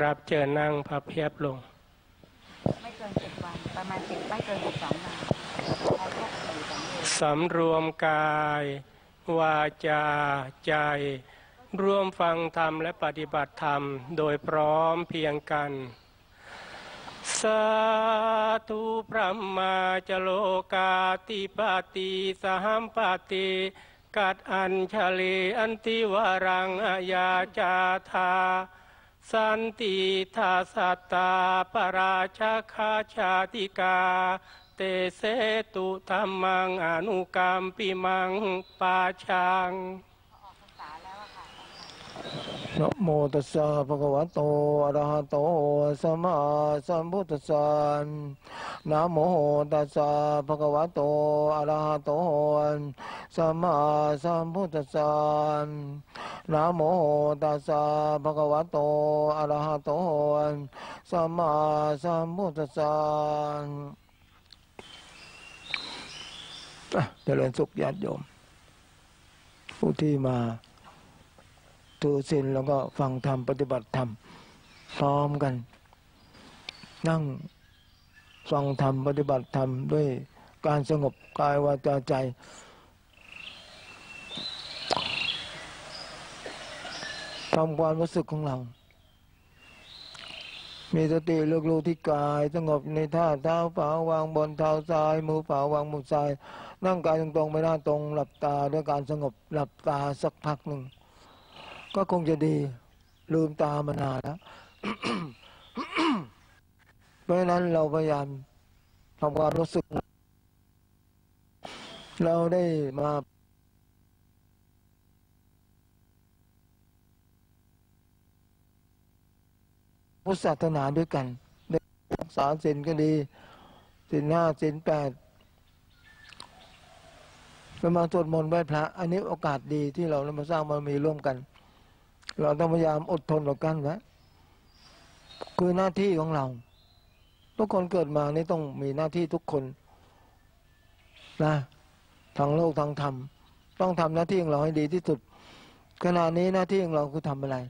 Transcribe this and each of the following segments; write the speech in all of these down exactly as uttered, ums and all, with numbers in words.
ครับเจอนั่งพับเพียบลงไม่เกินเจ็ดวันประมาณสิบไม่เกินสิบสองวันสำรวมกายวาจาใจร่วมฟังธรรมและปฏิบัติธรรมโดยพร้อมเพียงกันสาธุพระมาจโลกาติปติสหัมปติกัดอัญชลีอันติวารังอยาจาธาสันติทาสัตตาปราชาคาชาติกาเตเสตุธรรมังอนุกรรมปิมังปาชังนะโมตัสสะภะคะวะโตอะระหะโตสัมมาสัมพุทธัสสะนะโมตัสสะภะคะวะโตอะระหะโตสัมมาสัมพุทธัสสะนะโมตัสสะภะคะวะโตอะระหะโตสัมมาสัมพุทธัสสะเจริญสุขญาติโยมผู้ที่มาถือศีลแล้วก็ฟังธรรมปฏิบัติธรรมพร้อมกันนั่งฟังธรรมปฏิบัติธรรมด้วยการสงบกายวาจาใจทำความรู้สึกของเรามีสติเลือกรู้ที่กายสงบในท่าเท้าฝ่าวางบนเท้าซ้ายมือฝ่าวางมือซ้ายนั่งกายตรงๆไม่หน้าตรงหลับตาด้วยการสงบหลับตาสักพักหนึ่งก็คงจะดีลืมตามานานแล้ว เพราะฉะนั้นเราพยายามทำความรู้สึกเราได้มาพุทธศาสนาด้วยกันได้รักษาศีลก็ดีศีลห้าศีลแปดเรามาสวดมนต์ไหว้พระอันนี้โอกาสดีที่เรามาสร้างบารมีร่วมกันเราต้องพยายามอดทนต่อกันนะคือหน้าที่ของเราทุกคนเกิดมานี่ต้องมีหน้าที่ทุกคนนะทางโลกทางธรรมต้องทำหน้าที่ของเราให้ดีที่สุดขณะนี้หน้าที่ของเราคือทำอะไร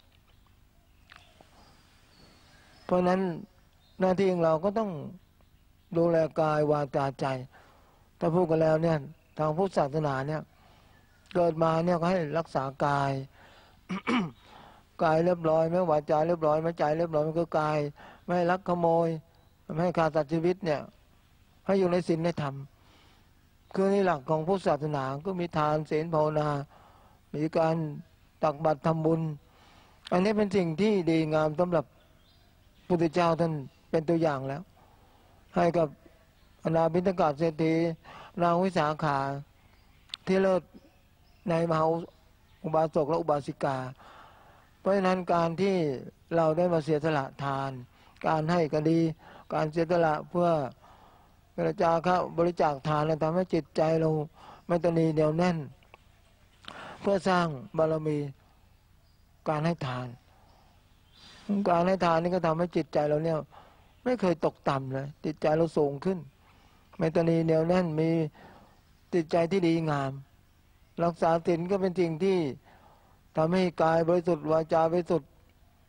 เพราะนั้นหน้าที่ของเราก็ต้องดูแลกายวาจาใจถ้าพูดกันแล้วเนี่ยทางพุทธศาสนาเนี่ยเกิดมาเนี่ยก็ให้รักษากาย กายเรียบร้อยไม่วาจาเรียบร้อยไม่ใจเรียบร้อยมันก็กายไม่ให้ลักขโมยไม่ให้ฆ่าสัตว์ชีวิตเนี่ยให้อยู่ในศีลในธรรมคือในหลักของพุทธศาสนาก็มีทานศีลภาวนามีการตักบาตรทำบุญอันนี้เป็นสิ่งที่ดีงามสำหรับพุทธเจ้าท่านเป็นตัวอย่างแล้วให้กับอนาบิณฑกเศรษฐีนางวิสาขาที่เลิศในมหาอุบาสกและอุบาสิกาเพราะฉะนั้นการที่เราได้มาเสียสละทานการให้ก็ดีการเสียสละเพื่อบริจาคบริจาคทานแล้วทำให้จิตใจเราไม่ตนีเหนียวแน่นเพื่อสร้างบารมีการให้ทานการให้ทานนี่ก็ทำให้จิตใจเราเนี่ยไม่เคยตกต่ำเลยจิตใจเราสูงขึ้นไม่ตนีเหนียวแน่นมีจิตใจที่ดีงามรักษาศีลก็เป็นสิ่งที่ทำให้กายบริสุทธิ์วาจาบริสุทธิ์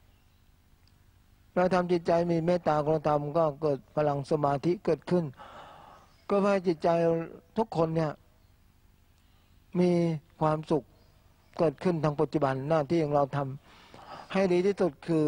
เราทำจิตใจมีเมตตากรุณาธรรมก็เกิดพลังสมาธิเกิดขึ้นก็ให้จิตใจทุกคนเนี่ยมีความสุขเกิดขึ้นทางปัจจุบันหน้าที่ของเราทำให้ดีที่สุดคือ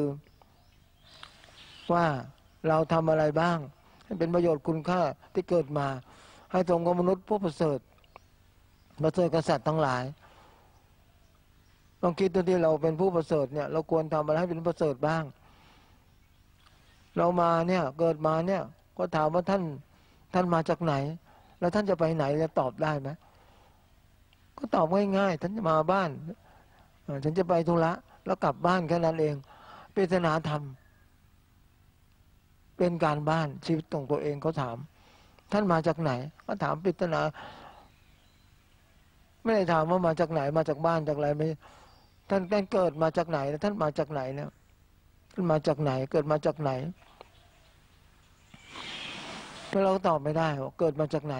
ว่าเราทำอะไรบ้างให้เป็นประโยชน์คุณค่าที่เกิดมาให้สมกับมนุษย์ผู้ประเสริฐประเสริฐกษัตริย์ทั้งหลายลองคิดดูที่เราเป็นผู้ประเสริฐเนี่ยเราควรทำอะไรให้เป็นประเสริฐบ้างเรามาเนี่ยเกิดมาเนี่ยก็ถามว่าท่านท่านมาจากไหนแล้วท่านจะไปไหนจะตอบได้ไหมก็ตอบง่ายๆท่านจะมาบ้านฉันจะไปธุระแล้วกลับบ้านแค่นั้นเองปริศนาธรรมเป็นการบ้านชีวิตของตัวเองเขาถามท่านมาจากไหนก็ถามปริศนาไม่ได้ถามว่ามาจากไหนมาจากบ้านจากอะไรไม่ท่านท่านเกิดมาจากไหนท่านมาจากไหนเนี่ยท่านมาจากไหนเกิดมาจากไหนถ้าเราตอบไม่ได้ว่าเกิดมาจากไหน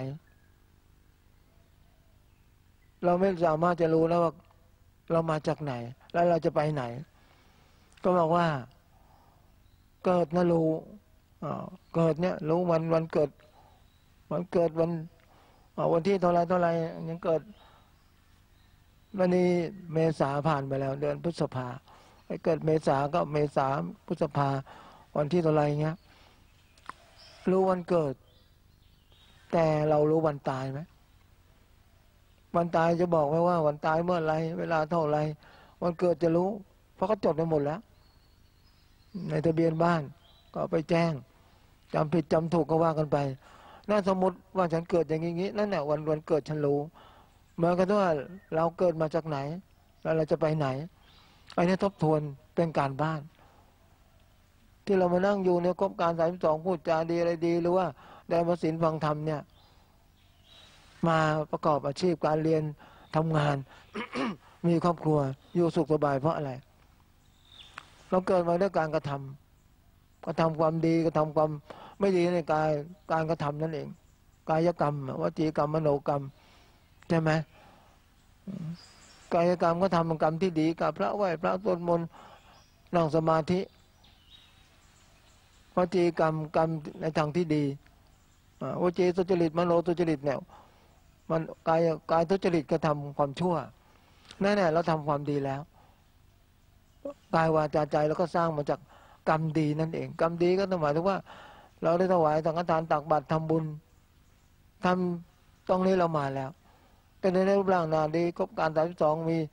เราไม่สามารถจะรู้แล้วว่าเรามาจากไหนแล้วเราจะไปไหนก็บอกว่าเกิดนะรู้เกิดเนี่ยรู้วันวันเกิดวันเกิดวันวันที่เท่าไรเท่าไรยังเกิดวันนี้เมษาผ่านไปแล้วเดือนพฤษภาไอ้เกิดเมษาก็เมษาพฤษภาวันที่เท่าไรเงี้ยรู้วันเกิดแต่เรารู้วันตายไหมวันตายจะบอกไว้ว่าวันตายเมื่อไรเวลาเท่าไรวันเกิดจะรู้เพราะเขาจดไปหมดแล้วในทะเบียนบ้านก็ไปแจ้งจำผิดจำถูกก็ว่ากันไปน่าสมมติว่าฉันเกิดอย่างนี้นั่นแหละวันวันเกิดฉันรู้เหมือนกับว่าเราเกิดมาจากไหนแล้วเราจะไปไหนไอ้นี่ทบทวนเป็นการบ้าน ที่เรามานั่งอยู่ในครบการสายสองพูดจาดีอะไรดีหรือว่าได้มาศีลฟังธรรมเนี่ยมาประกอบอาชีพการเรียนทำงาน มีครอบครัวอยู่สุขสบายเพราะอะไรเราเกิดมาด้วยการกระทำกระทำความดีกระทำความไม่ดีในกายการกระทำนั่นเองกายกรรมวจีกรรมมโนกรรมใช่ไหมกายกรรมก็ทำกรรมที่ดีกับพระไหว้พระสวดมนต์นั่งสมาธิวจีกรรมกรรมในทางที่ดีวจีสุจริตมโนสุจริตเนี่ยมันกายกายทุจริตก็ทำความชั่วนั่นแหละเราทำความดีแล้วกายวาจาใจแล้วก็สร้างมาจากกรรมดีนั่นเองกรรมดีก็หมายถึงว่าเราได้ถวายสังฆทานตักบาตรทำบุญทำตรงนี้เรามาแล้วแต่ในรูปร่างนาดีครบการสามสิบสองมี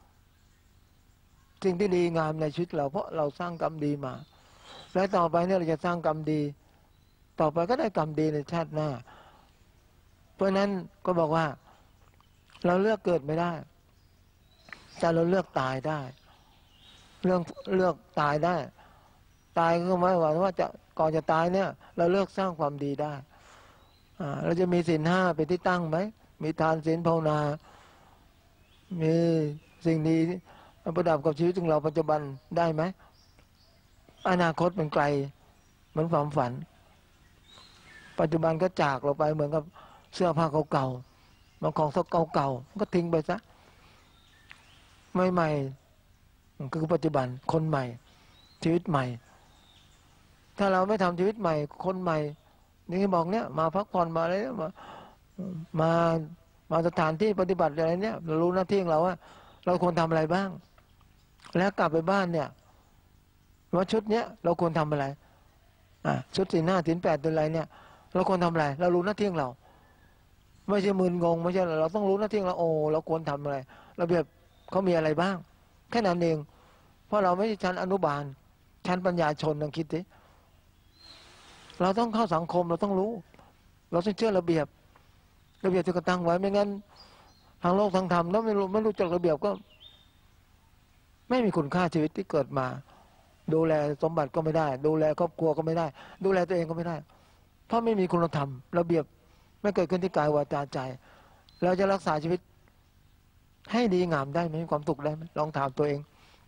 สิ่งที่ดีงามในชีวิตเราเพราะเราสร้างกรรมดีมาและต่อไปเนี่ยเราจะสร้างกรรมดีต่อไปก็ได้กรรมดีในชาติหน้าเพราะนั้นก็บอกว่าเราเลือกเกิดไม่ได้แต่เราเลือกตายได้เรื่องเลือกตายได้ตายก็หมายความว่าจะก่อนจะตายเนี่ยเราเลือกสร้างความดีได้เราจะมีศีลห้าเป็นที่ตั้งไหมมีทานศีลภาวนามีสิ่งดีประดับกับชีวิตของเราปัจจุบันได้ไหมอนาคตมันไกลเหมือนความฝันปัจจุบันก็จากเราไปเหมือนกับเสื้อผ้าเก่าๆบางของสักเก่าๆก็ทิ้งไปซะใหม่ๆคือปัจจุบันคนใหม่ชีวิตใหม่ถ้าเราไม่ทำชีวิตใหม่คนใหม่นี่บอกเนี้ยมาพักผ่อนมาอะไรมามามาสถานที่ปฏิบัติอะไรเนี้ยเรารู้หน้าที่ของเราว่าเราควรทำอะไรบ้างแล้วกลับไปบ้านเนี่ยว่าชุดเนี้ยเราควรทำอะไรอ่าชุดสี่ห้าศีลแปดเป็นอะไรเนี่ยเราควรทำอะไรเรารู้หน้าที่ของเราไม่ใช่มึนงงไม่ใช่เราต้องรู้หน้าที่ของเราโอ้เราควรทำอะไรระเบียบเขามีอะไรบ้างแค่นั้นเองเพราะเราไม่ใช่ชั้นอนุบาลชั้นปัญญาชนลองคิดดิเราต้องเข้าสังคมเราต้องรู้เราต้องเชื่อระเบียบระเบียบที่กระตั้งไว้ไม่งั้นทางโลกทางธรรมแล้วไม่รู้ไม่รู้จักระเบียบก็ไม่มีคุณค่าชีวิตที่เกิดมาดูแลสมบัติก็ไม่ได้ดูแลครอบครัวก็ไม่ได้ดูแลตัวเองก็ไม่ได้เพราะไม่มีคุณธรรมระเบียบไม่เกิดขึ้นที่กายวาจาใจเราจะรักษาชีวิตให้ดีงามได้ไหมมีความสุขได้ไหมลองถามตัวเอง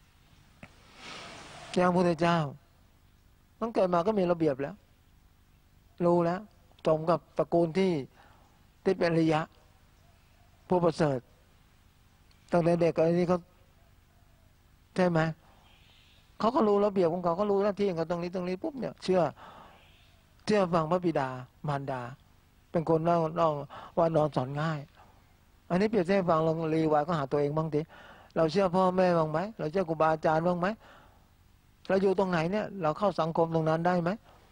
อย่างพระพุทธเจ้าตั้งเกิดมาก็มีระเบียบแล้วรู้แล้วสมกับตระกูลที่ที่เป็นอริยะผู้ประเสริฐตั้งแต่เด็กอะไรนี้เขาใช่ไหมเขาก็รู้ระเบียบของเขาเขารู้หน้าที่ของเขาตรงนี้ตรงนี้ปุ๊บเนี่ยเชื่อเชื่อฟังพระบิดามารดาเป็นคนน้องน้องว่านอนสอนง่ายอันนี้เปรียบเทียบฟังลองรีวายก็หาตัวเองบ้างดิเราเชื่อพ่อแม่บ้างไหมเราเชื่อครูบาอาจารย์บ้างไหมเราอยู่ตรงไหนเนี่ยเราเข้าสังคมตรงนั้นได้ไหม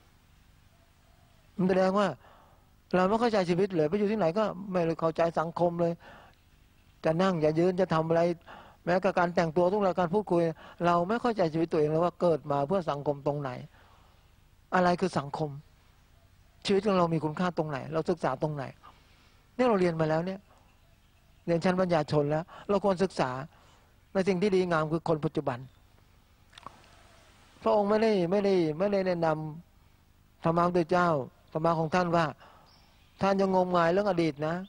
มันแสดงว่าเราไม่เข้าใจชีวิตเลยไปอยู่ที่ไหนก็ไม่เข้าใจสังคมเลยจะนั่งจะยืนจะทำอะไรแม้กับการแต่งตัวทุกรายการพูดคุยเราไม่เข้าใจชีวิตตัวเองเลยว่าเกิดมาเพื่อสังคมตรงไหนอะไรคือสังคมชีวิตของเรามีคุณค่าตรงไหนเราศึกษาตรงไหนเนี่ยเราเรียนมาแล้วเนี่ยเรียนชั้นปัญญาชนแล้วเราควรศึกษาในสิ่งที่ดีงามคือคนปัจจุบันพระองค์ไม่ได้ไม่ได้ไม่ได้แนะนำธรรมะของเจ้าธรรมะของท่านว่าท่านยังงมงายเรื่องอดีตนะ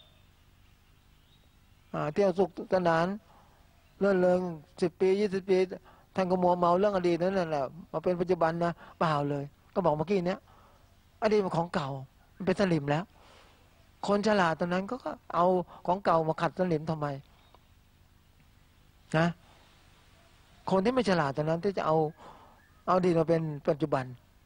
เที่ยวสุขสนานเลื่อนเริงสิบปียี่สิบปีท่านก็มัวเมาเรื่องอดีตนั่นแหละมาเป็นปัจจุบันนะเปล่าเลยก็บอกเมื่อกี้เนี้ยอดีตมันของเก่ามันเป็นสลิมแล้วคนฉลาดตอนนั้นก็เอาของเก่ามาขัดสลิมทำไมนะคนที่ไม่ฉลาดตอนนั้นที่จะเอาเอาอดีตมาเป็นปัจจุบัน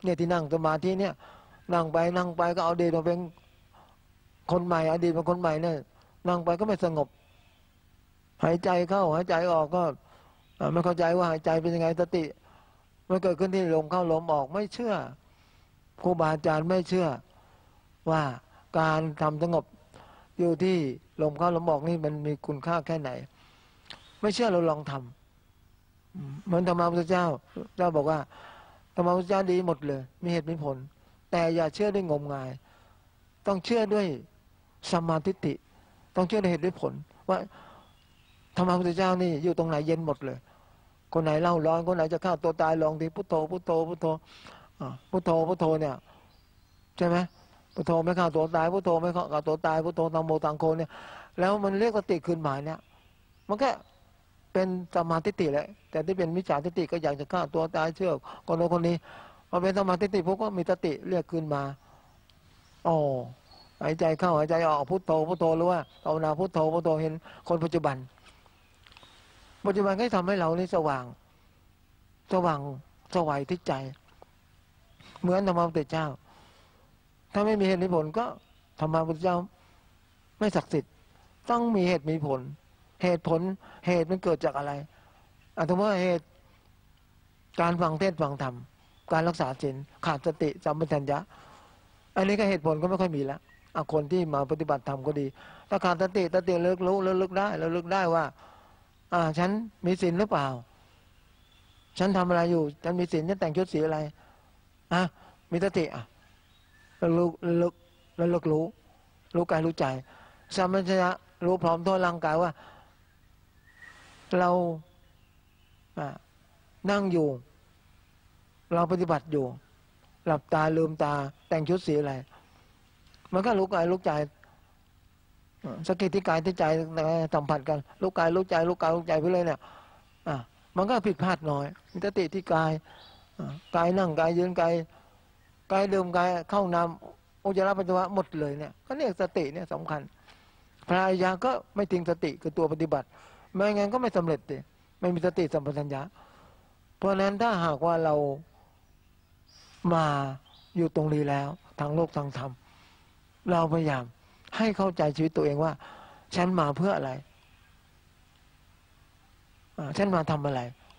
เนี่ยที่นั่งสมาธิเนี่ยนั่งไปนั่งไปก็เอาอดีตมาเป็นคนใหม่อดีตเป็นคนใหม่เนี่ยนั่งไปก็ไม่สงบหายใจเข้าหายใจออกก็ไม่เข้าใจว่าหายใจเป็นยังไงสติมันเกิดขึ้นที่ลมเข้าลมออกไม่เชื่อครูบาอาจารย์ไม่เชื่อว่าการทำสงบอยู่ที่ลมเข้าลมออกนี่มันมีคุณค่าแค่ไหนไม่เชื่อเราลองทำเหมือนธรรมะพุทธเจ้าเจ้าบอกว่าธรรมะพุทธเจ้าดีหมดเลยมีเหตุมีผลแต่อย่าเชื่อด้วยงมงายต้องเชื่อด้วยสัมมาทิฏฐิต้องเชื่อด้วยเหตุด้วยผลว่าธรรมะพุทธเจ้านี่อยู่ตรงไหนเย็นหมดเลยคนไหนเล่าร้อนคนไหนจะฆ่าตัวตายลองดีพุทโธพุทโธพุทโธพุทโธพุทโธเนี่ยใช่ไหมพุทโธไม่ฆ่าตัวตายพุทโธไม่ฆ่าตัวตายพุทโธตังโมตังโคเนี่ยแล้วมันเรียกสติขึ้นมาเนี่ยมันก็เป็นสัมมาทิฏฐิแหละแต่ที่เป็นมิจฉาทิฏฐิก็อยากจะฆ่าตัวตายเชื่อคนโน้นคนนี้พอเป็นสัมมาทิฏฐิพวกก็มีสติเรียกขึ้นมาอ๋อหายใจเข้าหายใจออกพุทโธพุทโธหรือว่าภาวนาพุทโธพุทโธเห็นคนปัจจุบันปัจจุบันก็ทำให้เรานี่สว่างสว่างสวัยที่ใจเหมือนธรรมะพุทธเจ้าถ้าไม่มีเหตุมีผลก็ธรรมะพุทธเจ้าไม่ศักดิ์สิทธิ์ต้องมีเหตุมีผลเหตุผลเหตุมันเกิดจากอะไรอาจจะว่าเหตุการฟังเทศน์ฟังธรรมการรักษาศีลขาดสติสัมปชัญญะอันนี้ก็เหตุผลก็ไม่ค่อยมีแล้วคนที่มาปฏิบัติธรรมก็ดีถ้าขาดสติสติเลิกรู้เลิกได้แล้วเลิกได้ว่าอ่าฉันมีศีลหรือเปล่าฉันทำอะไรอยู่ฉันมีศีลฉันแต่งชุดสีอะไรอ่ะมีสติอ่ะแล้วรู้เลิกแล้วเลิกรู้รู้กายรู้ใจสัมปชัญญะรู้พร้อมทั่วร่างกายว่าเราอ่านั่งอยู่เราปฏิบัติอยู่หลับตาลืมตาแต่งชุดสีอะไรมันก็รู้กายรู้ใจสกิดที่กายที่ใจสัมผัสกันรู้กายรู้ใจรู้กายรู้ใจไปเลยเนี่ยอ่ะมันก็ผิดพลาดน้อยมีสติที่กายกายนั่งกายยืนกายกายดื่มกายเข้าน้ำอุจจาระปัสสาวะหมดเลยเนี่ยก็เนี่ยสติเนี่ยสำคัญพระอริยะก็ไม่ทิ้งสติคือตัวปฏิบัติไม่งั้นก็ไม่สำเร็จเลยไม่มีสติสัมปชัญญะเพราะฉะนั้นถ้าหากว่าเรามาอยู่ตรงนี้แล้วทางโลกทางธรรมเราพยายามให้เข้าใจชีวิตตัวเองว่าฉันมาเพื่ออะไรฉันมาทำอะไร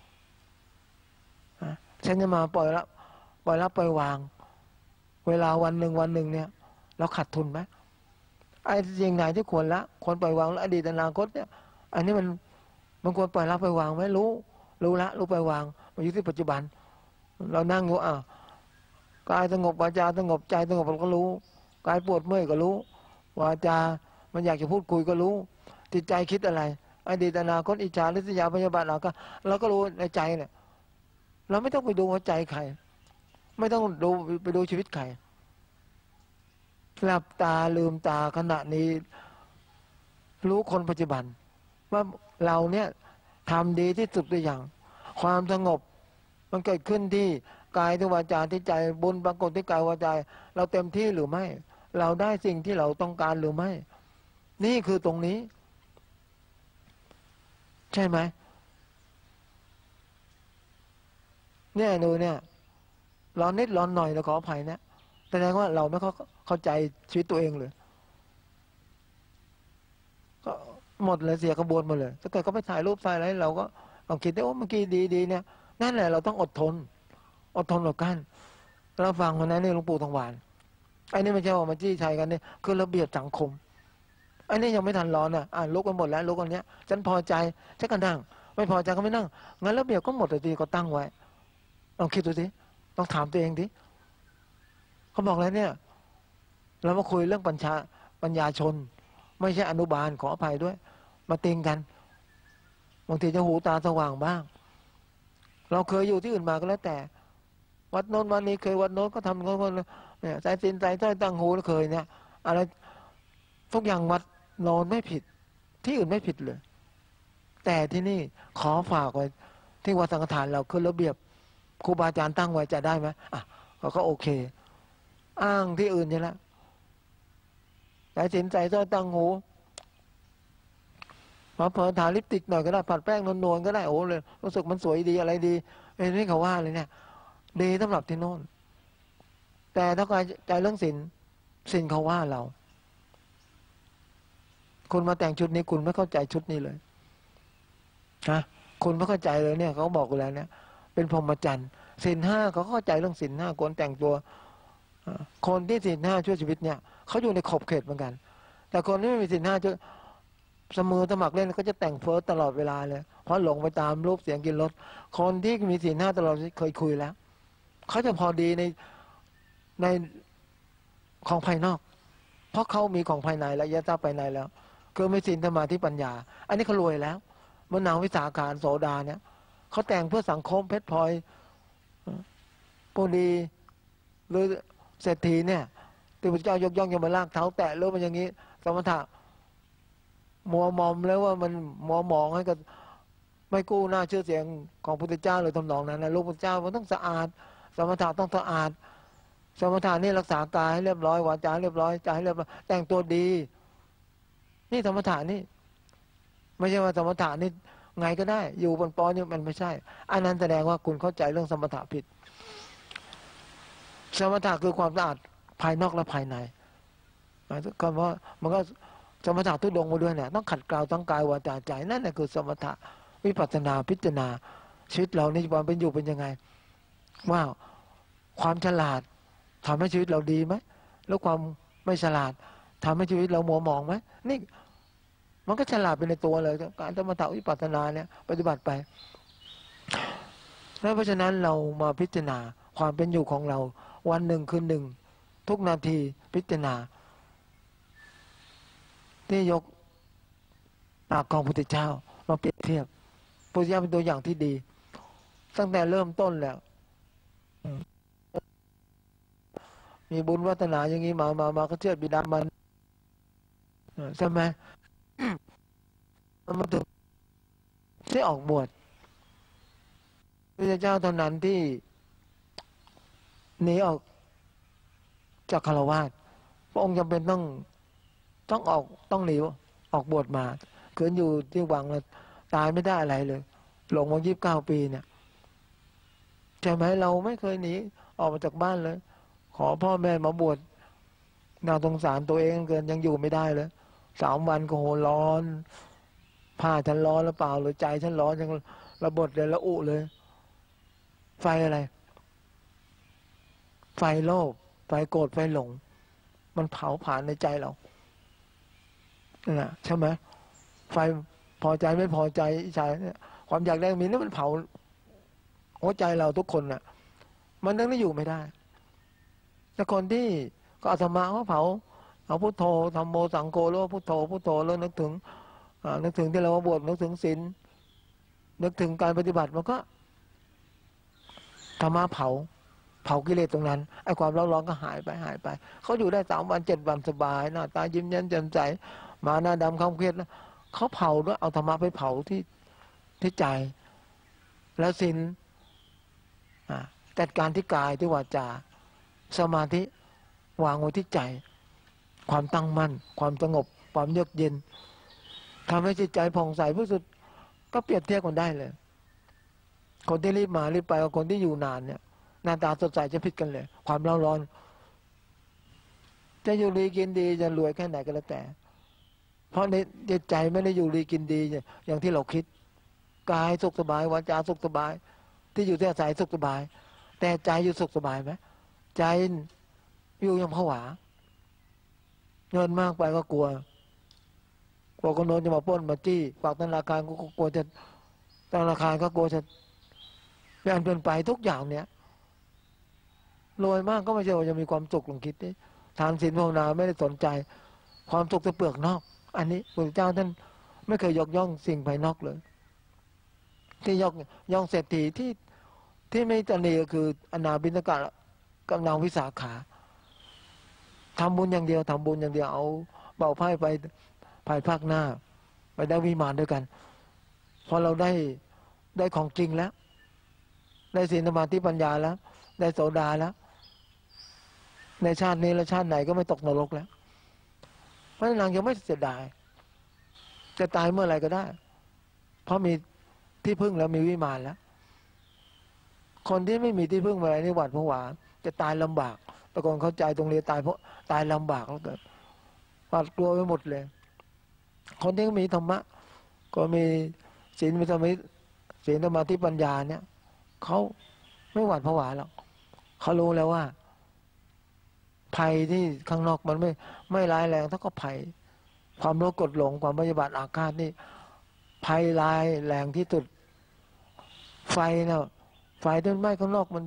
ฉันจะมาปล่อยละปล่อยละปล่อยวางเวลาวันหนึ่งวันหนึ่งเนี่ยเราขาดทุนไหมไอ้สิ่งไหนที่ควรละควรปล่อยวางแล้วอดีตอนาคตเนี่ยอันนี้มันมันควรปล่อยละปล่อยวางไหมรู้รู้ละรู้ปล่อยวางมาอยู่ที่ปัจจุบันเรานั่งอยู่อ่ะกายสงบวาจาสงบใจสงบเราก็รู้กายปวดเมื่อยก็รู้วาจามันอยากจะพูดคุยก็รู้จิตใจคิดอะไรอดีตอนาคตอิจฉาริษยาพยาบาทเราก็เราก็รู้ในใจเนี่ยเราไม่ต้องไปดูหัวใจใครไม่ต้องดูไปดูชีวิตใครหลับตาลืมตาขณะนี้รู้คนปัจจุบันว่าเราเนี่ยทำดีที่สุดตัวอย่างความสงบมันเกิดขึ้นที่กายที่วาจาที่ใจบุญปรากฏที่กายวาจาเราเต็มที่หรือไม่เราได้สิ่งที่เราต้องการหรือไม่นี่คือตรงนี้ใช่ไหมเนี่ยดูเนี่ยร้อนนิดร้อนหน่อยเราขออภัยนะแสดงว่าเราไม่เข้าเข้าใจชีวิตตัวเองเลยก็หมดเลยเสียกระบวนมาเลยถ้าเกิดเขาไปถ่ายรูปถ่ายอะไรเราก็ลองคิดได้ว่าเมื่อกี้ดีๆเนี่ยนั่นแหละเราต้องอดทนอดทนหลบกันเราฟังคนนั้นนี่หลวงปู่ทองหวานไอ้นี่ไม่ใช่ว่ามาจี้ชัยกันนี่คือระเบียบสังคมไอ้นี่ยังไม่ทันร้อนอ่ะอ่านลุกกันหมดแล้วลุกกันเนี้ยฉันพอใจฉันก็นั่งไม่พอใจก็ไม่นั่งงั้นระเบียบก็หมดเลยทีก็ตั้งไว้ลองคิดดูสิต้องถามตัวเองดิเขาบอกแล้วเนี่ยเรามาคุยเรื่องปัญญาปัญญาชนไม่ใช่อนุบาลขออภัยด้วยมาติงกันบางทีจะหูตาสว่างบ้างเราเคยอยู่ที่อื่นมาก็แล้วแต่วัดโน้นวันนี้เคยวัดโน้นก็ทำคนเนี่ยสายสินสายสร้อยตั้งหูเคยเนี่ยอะไรทุกอย่างวัดโน้นไม่ผิดที่อื่นไม่ผิดเลยแต่ที่นี่ขอฝากไว้ที่วัดสังฆทานเราคือระเบียบครูบาอาจารย์ตั้งไว้จะได้ไหมอ่ะเขาก็โอเคอ้างที่อื่นนี่แหละสายสินสายสร้อยตั้งหูมาเผลอทาลิปติกหน่อยก็ได้ผัดแป้งนวลๆก็ได้โอ้เลยรู้สึกมันสวยดีอะไรดีไอ้นี่เขาว่าเลยเนี่ยดีสำหรับที่โน่นแต่ถ้าเข้าใจเรื่องศีลศีลเขาว่าเราคุณมาแต่งชุดนี้คุณไม่เข้าใจชุดนี้เลยนะคุณไม่เข้าใจเลยเนี่ยเขาบอกกันแล้วเนี่ยเป็นพรหมจรรย์ศีลห้าเขาเข้าใจเรื่องศีลห้าควรแต่งตัวคนที่ศีลห้าช่วยชีวิตเนี่ยเขาอยู่ในขอบเขตเหมือนกันแต่คนที่ไม่มีศีลห้าจะเสมอสมัครเล่นก็จะแต่งเฟ้อตลอดเวลาเลยเพราะหลงไปตามรูปเสียงกินรสคนที่มีศีลห้าตลอดเคยคุยแล้วเขาจะพอดีในในของภายนอกเพราะเขามีของภายในและยะตาภายในแล้วคือไม่ศีลสมาธิปัญญาอันนี้เขารวยแล้วเมื่อนางวิสาขารโสดาเนี่ยเขาแต่งเพื่อสังคมเพชรพลอยพวกดีหรือเศรษฐีเนี่ยที่พระเจ้ายกย่องยมราชเท้าแตะแล้วมันอย่างนี้สมถะมัวมอมแล้วว่ามันมัวมองให้กับไม่กู้หน้าชื่อเสียงของพระพุทธเจ้าเลยทำนองนั้นนะลูกพระเจ้ามันต้องสะอาดสมถะต้องสะอาดสมถะนี่รักษากายให้เรียบร้อยวาจาเรียบร้อยใจให้เรียบร้อยแต่งตัวดีนี่สมถะนี่ไม่ใช่ว่าสมถะนี่ไงก็ได้อยู่บนปอนี่มันไม่ใช่อันนั้นแสดงว่าคุณเข้าใจเรื่องสมถะผิดสมถะคือความสะอาดภายนอกและภายในหมายถึงคำว่ามันก็สมถะทุดงมาด้วยเนี่ยต้องขัดเกลาทั้งกายวาจาใจนั่นแหละคือสมถะวิปัสสนาพิจารณาชีวิตเราในวันเป็นอยู่เป็นยังไงว่าความฉลาดทำให้ชีวิตเราดีไหมแล้วความไม่ฉลาดทำให้ชีวิตเรามัวหมองไหมนี่มันก็ฉลาดไปในตัวเลยการสมถะวิปัสสนาเนี่ยปฏิบัติไปแล้วเพราะฉะนั้นเรามาพิจารณาความเป็นอยู่ของเราวันหนึ่งคืนหนึ่งทุกนาทีพิจารณาที่ยกปากของพระพุทธเจ้ามาเปรียบเทียบพระพุทธเจ้าเป็นตัวอย่างที่ดีตั้งแต่เริ่มต้นแล้วมีบุญวัฒนาอย่างนี้มามามาก็เชื่อบิดามันใช่ไหมมันมาถึงที่ออกบวชพระเจ้าเท่านั้นที่หนีออกจากคฤหัสถ์พระองค์จำเป็นต้องต้องออกต้องหนีออกบวชมาเกิดอยู่ที่วังแล้วตายไม่ได้อะไรเลยหลงมายี่สิบเก้าปีเนี่ยใช่ไหมเราไม่เคยหนีออกมาจากบ้านเลยขอพ่อแม่มาบวชน่าสงสารตัวเองเกินยังอยู่ไม่ได้เลยสามวันก็โหร้อนผ้าฉันร้อนหรือเปล่าหรือใจฉันร้อนยังระบดเลยละอุเลยไฟอะไรไฟโลภไฟโกรธไฟหลงมันเผาผลาญในใจเราน่ะใช่ไหมไฟพอใจไม่พอใจอิจฉาเนี่ยความอยากได้มีนี่มันเผาหัวใจเราทุกคนน่ะมันนั่งไม่อยู่ไม่ได้แต่คนที่ก็อาตมาเขาเผาเอาพุทโธธรรมโมสังโฆแล้วพุทโธพุทโธแล้วนึกถึงนึกถึงที่เราบวชนึกถึงศีลนึกถึงการปฏิบัติมันก็ธรรมะเผาเผากิเลสตรงนั้นไอ้ความร้อนร้อนก็หายไปหายไปเขาอยู่ได้สามวันเจ็ดวันสบายหน้าตายิ้มแย้มแจ่มใสมาหน้าดำคำเครียดแล้วเขาเผาด้วยเอาธรรมะไปเผาที่ที่ใจแล้วศีลจัดการที่กายที่วาจาสมาธิวางไว้ที่ใจความตั้งมั่นความสงบความเยือกเย็นทำให้จิตใจผ่องใสที่สุดก็เปรียบเทียบกันได้เลยคนที่รีบมารีบไปกับคนที่อยู่นานเนี่ยหน้าตาสดใสจะผิดกันเลยความร้อนร้อนจะอยู่ดีกินดีจะรวยแค่ไหนก็แล้วแต่เพราะในใจไม่ได้อยู่ดีกินดีอย่างที่เราคิดกายสุขสบายวาจาสุขสบายที่อยู่ที่อาศัยสุขสบายแต่ใจอยู่สุขสบายไหมใจอยู่ยังผวาเงินมากไปก็กลัวกลัวคนโน้นจะมาปล้นมาจี้ฝากธนาคารก็กลัวจะธนาคารก็กลัวจะเปลี่ยนเปลี่ยนไปทุกอย่างเนี้ยรวยมากก็ไม่ใช่ว่าจะมีความสุขลองคิดดิทานศีลภาวนาไม่ได้สนใจความสุขจะเปลือกนอกอันนี้พระเจ้าท่านไม่เคยยกย่องสิ่งภายนอกเลยที่ยกย่องเศรษฐีที่ที่ไม่ตนีก็คืออนาบิณกะกับนางวิสาขาทำบุญอย่างเดียวทำบุญอย่างเดียวเอาเบาไพ่ไปภายภาคหน้าไปได้วิมานด้วยกันพอเราได้ได้ของจริงแล้วได้ศีลสมาธิปัญญาแล้วได้โสดาแล้วในชาตินี้และชาติไหนก็ไม่ตกนรกแล้วเพราะนางยังไม่เสียดายจะตายเมื่อไหร่ก็ได้เพราะมีที่พึ่งแล้วมีวิมานแล้วคนที่ไม่มีที่พึ่งอะไรนี่หวาดผวาจะตายลำบากแต่ก่อนเข้าใจตรงเรียนตายเพราะตายลำบากแล้วเกิดหวาดกลัวไปหมดเลยคนที่มีธรรมะก็มีศีลมีสมาธิศีลสมาธิปัญญาเนี่ยเขาไม่หวาดผวาหรอกเขารู้แล้วว่าภัยที่ข้างนอกมันไม่ไม่ร้ายแรงเท่ากับภัยความโลภกดหลงความพยาบาทอาฆาตนี่ภัยร้ายแรงที่สุดไฟเนี่ยไฟที่มันไหม้ข้างนอกมัน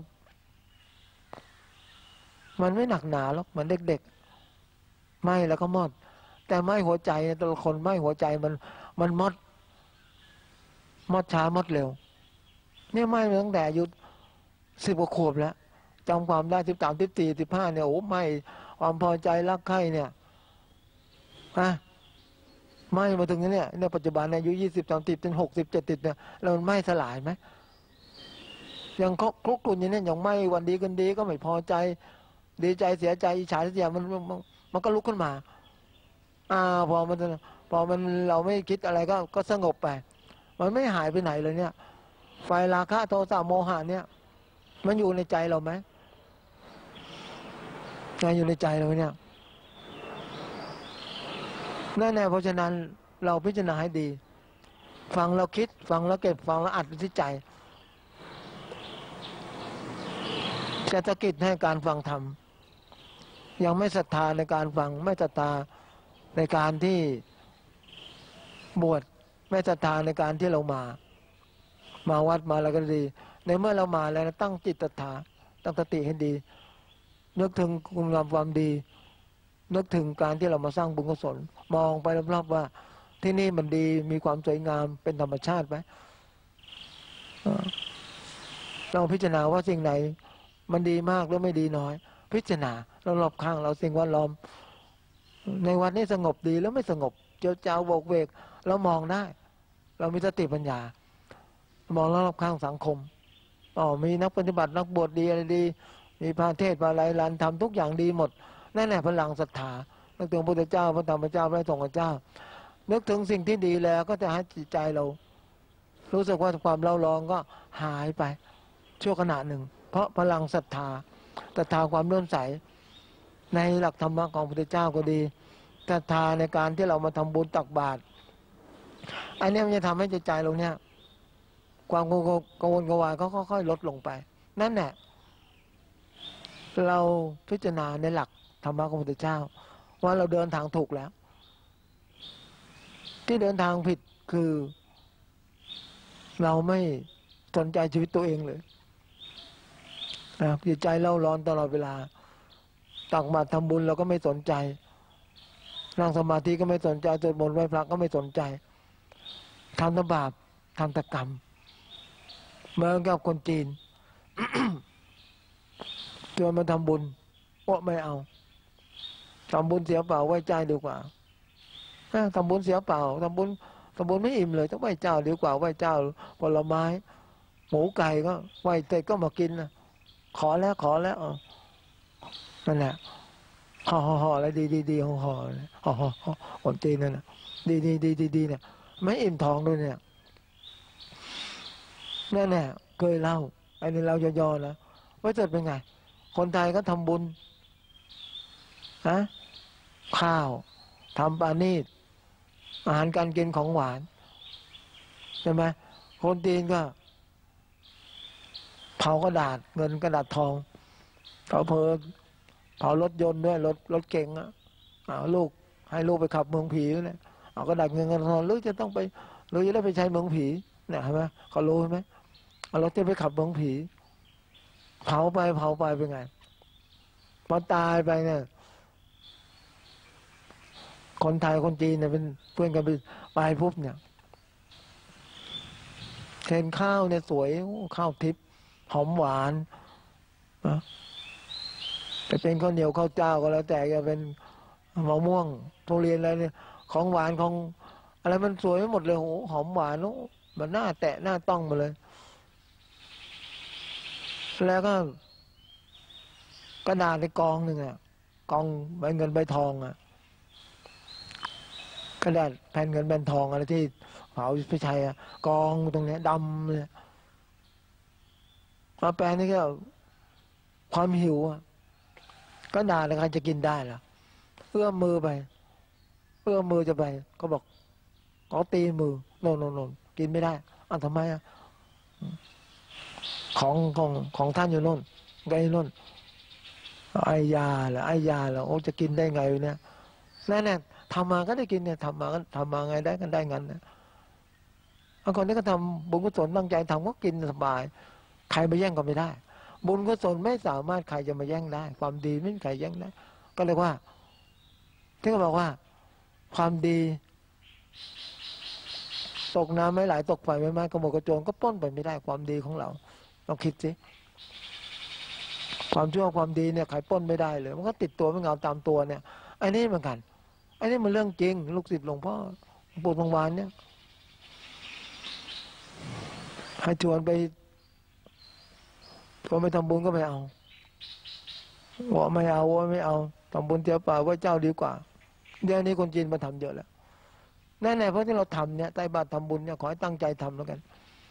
มันไม่หนักหนาหรอกมันเด็กๆไหม้แล้วก็มอดแต่ไหม้หัวใจแต่ละคนไหม้หัวใจมันมันมอดมอดช้ามอดเร็วเนี่ยไหม้มาตั้งแต่อายุสิบกว่าขวบแล้วจำความได้สิบสามสิบสี่สิบห้าเนี่ยโอ้ไหม้ความพอใจรักใคร่เนี่ยอะไหม้มาถึงเนี่ยในปัจจุบันอายุยี่สิบสามสิบถึงหกสิบเจ็ดสิบเนี่ยแล้วมันไหม้สลายไหมยังคลุกคลุนอย่างนี้ยังไหม้วันดีกันดีก็ไม่พอใจดีใจเสียใจอิจฉาเสียมันมันมันก็ลุกขึ้นมาอ่าพอมันพอมันเราไม่คิดอะไรก็ก็สงบไปมันไม่หายไปไหนเลยเนี่ยไฟราคะโทสะโมหะเนี่ยมันอยู่ในใจเราไหมมันอยู่ในใจเราเนี่ยนั่นแหละเพราะฉะนั้นเราพิจารณาให้ดีฟังเราคิดฟังแล้วเก็บฟังแล้วอัดที่ใจจะสะกิดให้การฟังธรรมยังไม่ศรัทธาในการฟังไม่ศรัทธาในการที่บวชไม่ศรัทธาในการที่เรามามาวัดมาอะไรก็ดีในเมื่อเรามาแล้วตั้งจิตศรัทธาตั้งสติให้ดีนึกถึงคุณงามความดีนึกถึงการที่เรามาสร้างบุญกุศลมองไปรอบๆว่าที่นี่มันดีมีความสวยงามเป็นธรรมชาติไหมเราพิจารณาว่าสิ่งไหนมันดีมากหรือไม่ดีน้อยพิจารณาเรารอบข้างเราสิ่งแวดล้อมในวันนี้สงบดีแล้วไม่สงบเจ้าเจ้าโบกเวกเรามองได้เรามีสติปัญญามองรอบข้างสังคมอ๋อมีนักปฏิบัตินักบวชดีอะไรดีมีพระเทศน์พระไรลันทำทุกอย่างดีหมดนั่นแหละพลังศรัทธานึกถึงพระพุทธเจ้าพระธรรมเจ้าพระสงฆ์เจ้านึกถึงสิ่งที่ดีแล้วก็จะให้จิตใจเรารู้สึกว่าความเล่าร้องก็หายไปชั่วขณะหนึ่งเพราะพลังศรัทธาศรัทธาความเลื่อมใสในหลักธรรมะของพระพุทธเจ้าก็ดีศรัทธาในการที่เรามาทำบุญตักบาตรอันนี้มันจะทำให้จิตใจเราเนี่ยความกังวลกังวลกวายก็ค่อยๆลดลงไปนั่นแหละเราพิจารณาในหลักธรรมะของพระพุทธเจ้าว่าเราเดินทางถูกแล้วที่เดินทางผิดคือเราไม่สนใจชีวิตตัวเองเลยนะจิตใจเล่าร้อนตลอดเวลาตักบาตรทำบุญเราก็ไม่สนใจนั่งสมาธิก็ไม่สนใจสวดมนต์ไหว้พระก็ไม่สนใจทำแต่บาปทำแต่กรรมเหมือนกับคนจีน ชวนมาทำบุญก็ไม่เอาทำบุญเสียเปล่าไหว้เจ้าดีกว่าทำบุญเสียเปล่าทำบุญทำบุญไม่อิ่มเลยต้องไหว้เจ้าดีกว่าไหว้เจ้าผลไม้หมูไก่ก็ไหว้เสร็จก็มากินนะขอแล้วขอแล้วนั่นแหละห่อห่อห่ออะไรดีดีดีห่อห่อห่อห่อห่อคนจีนนั่นน่ะดีดีดีดีดีเนี่ยไม่อิ่มท้องด้วยเนี่ยนั่นแหละเคยเล่าไอ้นี่เราย่อๆนะว่าจะเป็นไงคนไทยก็ทำบุญฮะข้าวทำปานีตอาหารการกินของหวานใช่ไหมคนจีนก็เผากระดาษเงินกระดาษทองเผาเพลิงเผารถยนต์ด้วยรถรถเก๋งอ่ะเอาลูกให้ลูกไปขับเมืองผีเนี่ยเอากระดาษเงินกระดาษทองหรือจะต้องไปหรือจะได้ไปใช้เมืองผีเนี่ยใช่ไหมเขารู้ใช่ไหมเอารถจะไปขับเมืองผีเผาไปเผาไปเป็นไงพอตายไปเนี่ยคนไทยคนจีนเนี่ยเป็นเพื่อนกันไปไปปุ๊บเนี่ยเห็นข้าวเนี่ยสวยข้าวทิพย์หอมหวานนะจะเป็นข้าวเหนียวข้าวเจ้าก็แล้วแต่จะเป็นมะม่วงทุเรียนอะไรเนี่ยของหวานของอะไรมันสวยหมดเลยโหหอมหวานโอ้มันน่าแตะน่าต้องมาเลยแล้วก็กระดาษในกองหนึ่งอ่ะกองใบเงินใบทองอ่ะกระดาษแผ่นเงินแผ่นทองอะไรที่เผาพิชัยอ่ะกองตรงเนี้ยดำเลยมาแปลนี่ก็ความหิวอ่ะก็ด่าแล้วใครจะกินได้ล่ะเอื้อมมือไปเอื้อมมือจะไปก็บอกเขาตีมือโน่นโน่นโน่นกินไม่ได้อ้าวทำไมอ่ะของของของท่านอยู่โน่นไงโน่นไอยาเหรอไอยาเหรอโอ้จะกินได้ไงเนี่ยนั่นแหละทำมาก็ได้กินเนี่ยทำมาก็ทำมาไงได้กันได้งั้นนะบางคนที่ก็ทำบุญกุศลตั้งใจทำก็กินสบายใครมาแย่งก็ไม่ได้บุญกุศลไม่สามารถใครจะมาแย่งได้ความดีไม่มีใครแย่งได้ก็เลยว่าที่เขาบอกว่าความดีตกน้ำไม่ไหลตกไฟไม่ไหม้กระโมยกระโจนก็ปล้นไปไม่ได้ความดีของเราลองคิดสิความชั่วความดีเนี่ยใครปล้นไม่ได้เลยมันก็ติดตัวไม่เงาตามตัวเนี่ยไอ้นี่เหมือนกันไอ้นี่มันเรื่องจริงลูกศิษย์หลวงพ่อปู่ทองวานเนี่ยให้ชวนไปชวนไปทำบุญก็ไม่เอาว่าไม่เอาว่าไม่เอาทำบุญเจ้าป่าว่าเจ้าดีกว่าเดี๋ยวนี้คนจีนมาทำเยอะแล้วแน่ๆเพราะที่เราทำเนี่ยใต้บาตรทำบุญเนี่ยขอให้ตั้งใจทำแล้วกัน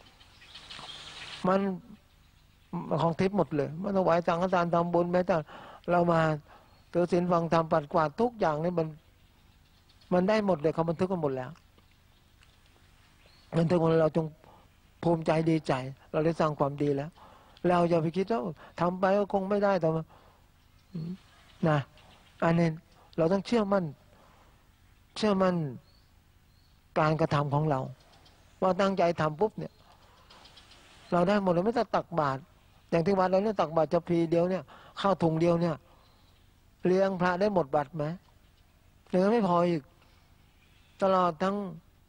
มันของทิพย์หมดเลยมันถวายสังฆทานทำบุญแม้แต่เรามาถือศีลฟังธรรมปัดกวาดทุกอย่างนี่มันมันได้หมดเลยเขาบันทึกกันหมดแล้วบันทึกของเราจงภูมิใจดีใจเราได้สร้างความดีแล้วเราอย่าไปคิดว่าทำไปก็คงไม่ได้แต่นะอันนี้เราต้องเชื่อมั่นเชื่อมั่นการกระทำของเราว่าตั้งใจทำปุ๊บเนี่ยเราได้หมดเลยไม่ต้องตักบาตรอย่างที่วัดเราเนี่ยตักบาตรจะพีเดียวเนี่ยข้าวถุงเดียวเนี่ยเลี้ยงพระได้หมดบัตรไหมเหลือไม่พออีกตลอดทั้ง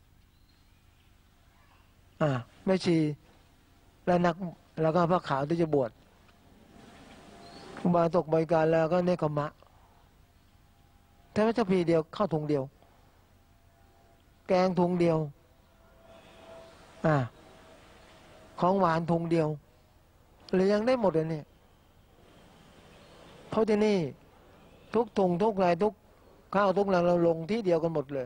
อ่าไม่ชีและนักแล้วก็พระขาวที่จะบวชบาตกบริการแล้วก็เนกขมะถ้าไม่จะพีเดียวข้าวถุงเดียวแกงถุงเดียวอ่าของหวานถุงเดียวเลี้ยงได้หมดเลยเนี่ยเพราะที่นี่ทุกถุงทุกรายทุกข้าวทุกแรงเราลงที่เดียวกันหมดเลย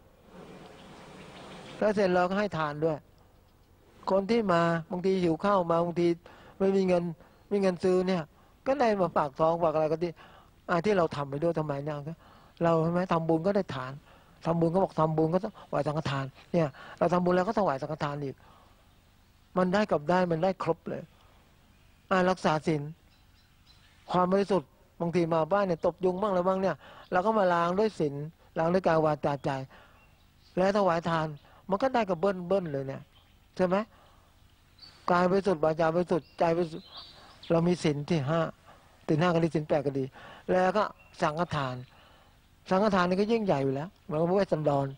แล้วเสร็จเราก็ให้ทานด้วยคนที่มาบางทีหิวข้าวมาบางทีไม่มีเงินไม่มีเงินซื้อเนี่ยก็ได้มาฝากท้องฝากอะไรก็ที่อ่าที่เราทำไปด้วยทำไมเนี่ยเราใช่ไหมทำบุญก็ได้ทานทำบุญก็บอกทำบุญก็ต้องถวายสังฆทานเนี่ยเราทำบุญแล้วก็ถวายสังฆทานอีกมันได้กับได้มันได้ครบเลยอ่ารักษาศีลความบริสุทธิ์บางทีมาบ้านเนี่ยตบยุงบ้างอะไรบ้างเนี่ยเราก็มาล้างด้วยศีลล้างด้วยกายวาจาใจแล้วถวายทานมันก็ได้กับเบิ้ลเบิ้ลเลยเนี่ยใช่ไหมกายบริสุทธิ์วาจาบริสุทธิ์ใจบริสุทธิ์เรามีศีลที่ห้าศีลห้าก็ดีศีลแปดก็ดีแล้วก็สังฆทานสังฆทานนี่ก็ยิ่งใหญ่อยู่แล้วมันก็ไม่ไว้สันดอน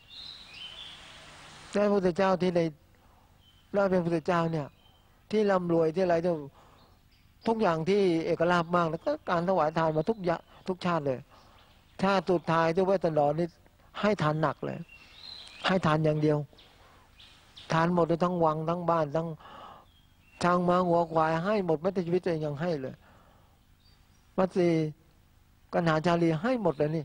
พระพุทธเจ้าที่ในเราเป็นพระพุทธเจ้าเนี่ยที่ร่ำรวยที่อะไรทุกทุกอย่างที่เอกราชมากแล้วก็การถวายทานมาทุกยะทุกชาติเลยชาติสุดท้ายที่ไว้สันดอนนี่ให้ทานหนักเลยให้ทานอย่างเดียวทานหมดเลยทั้งวังทั้งบ้านทั้งช้างม้าหัวควายให้หมดแม้แต่ชีวิตตัวเองยังให้เลยมัตสีกัณหาชาลีให้หมดเลยนี่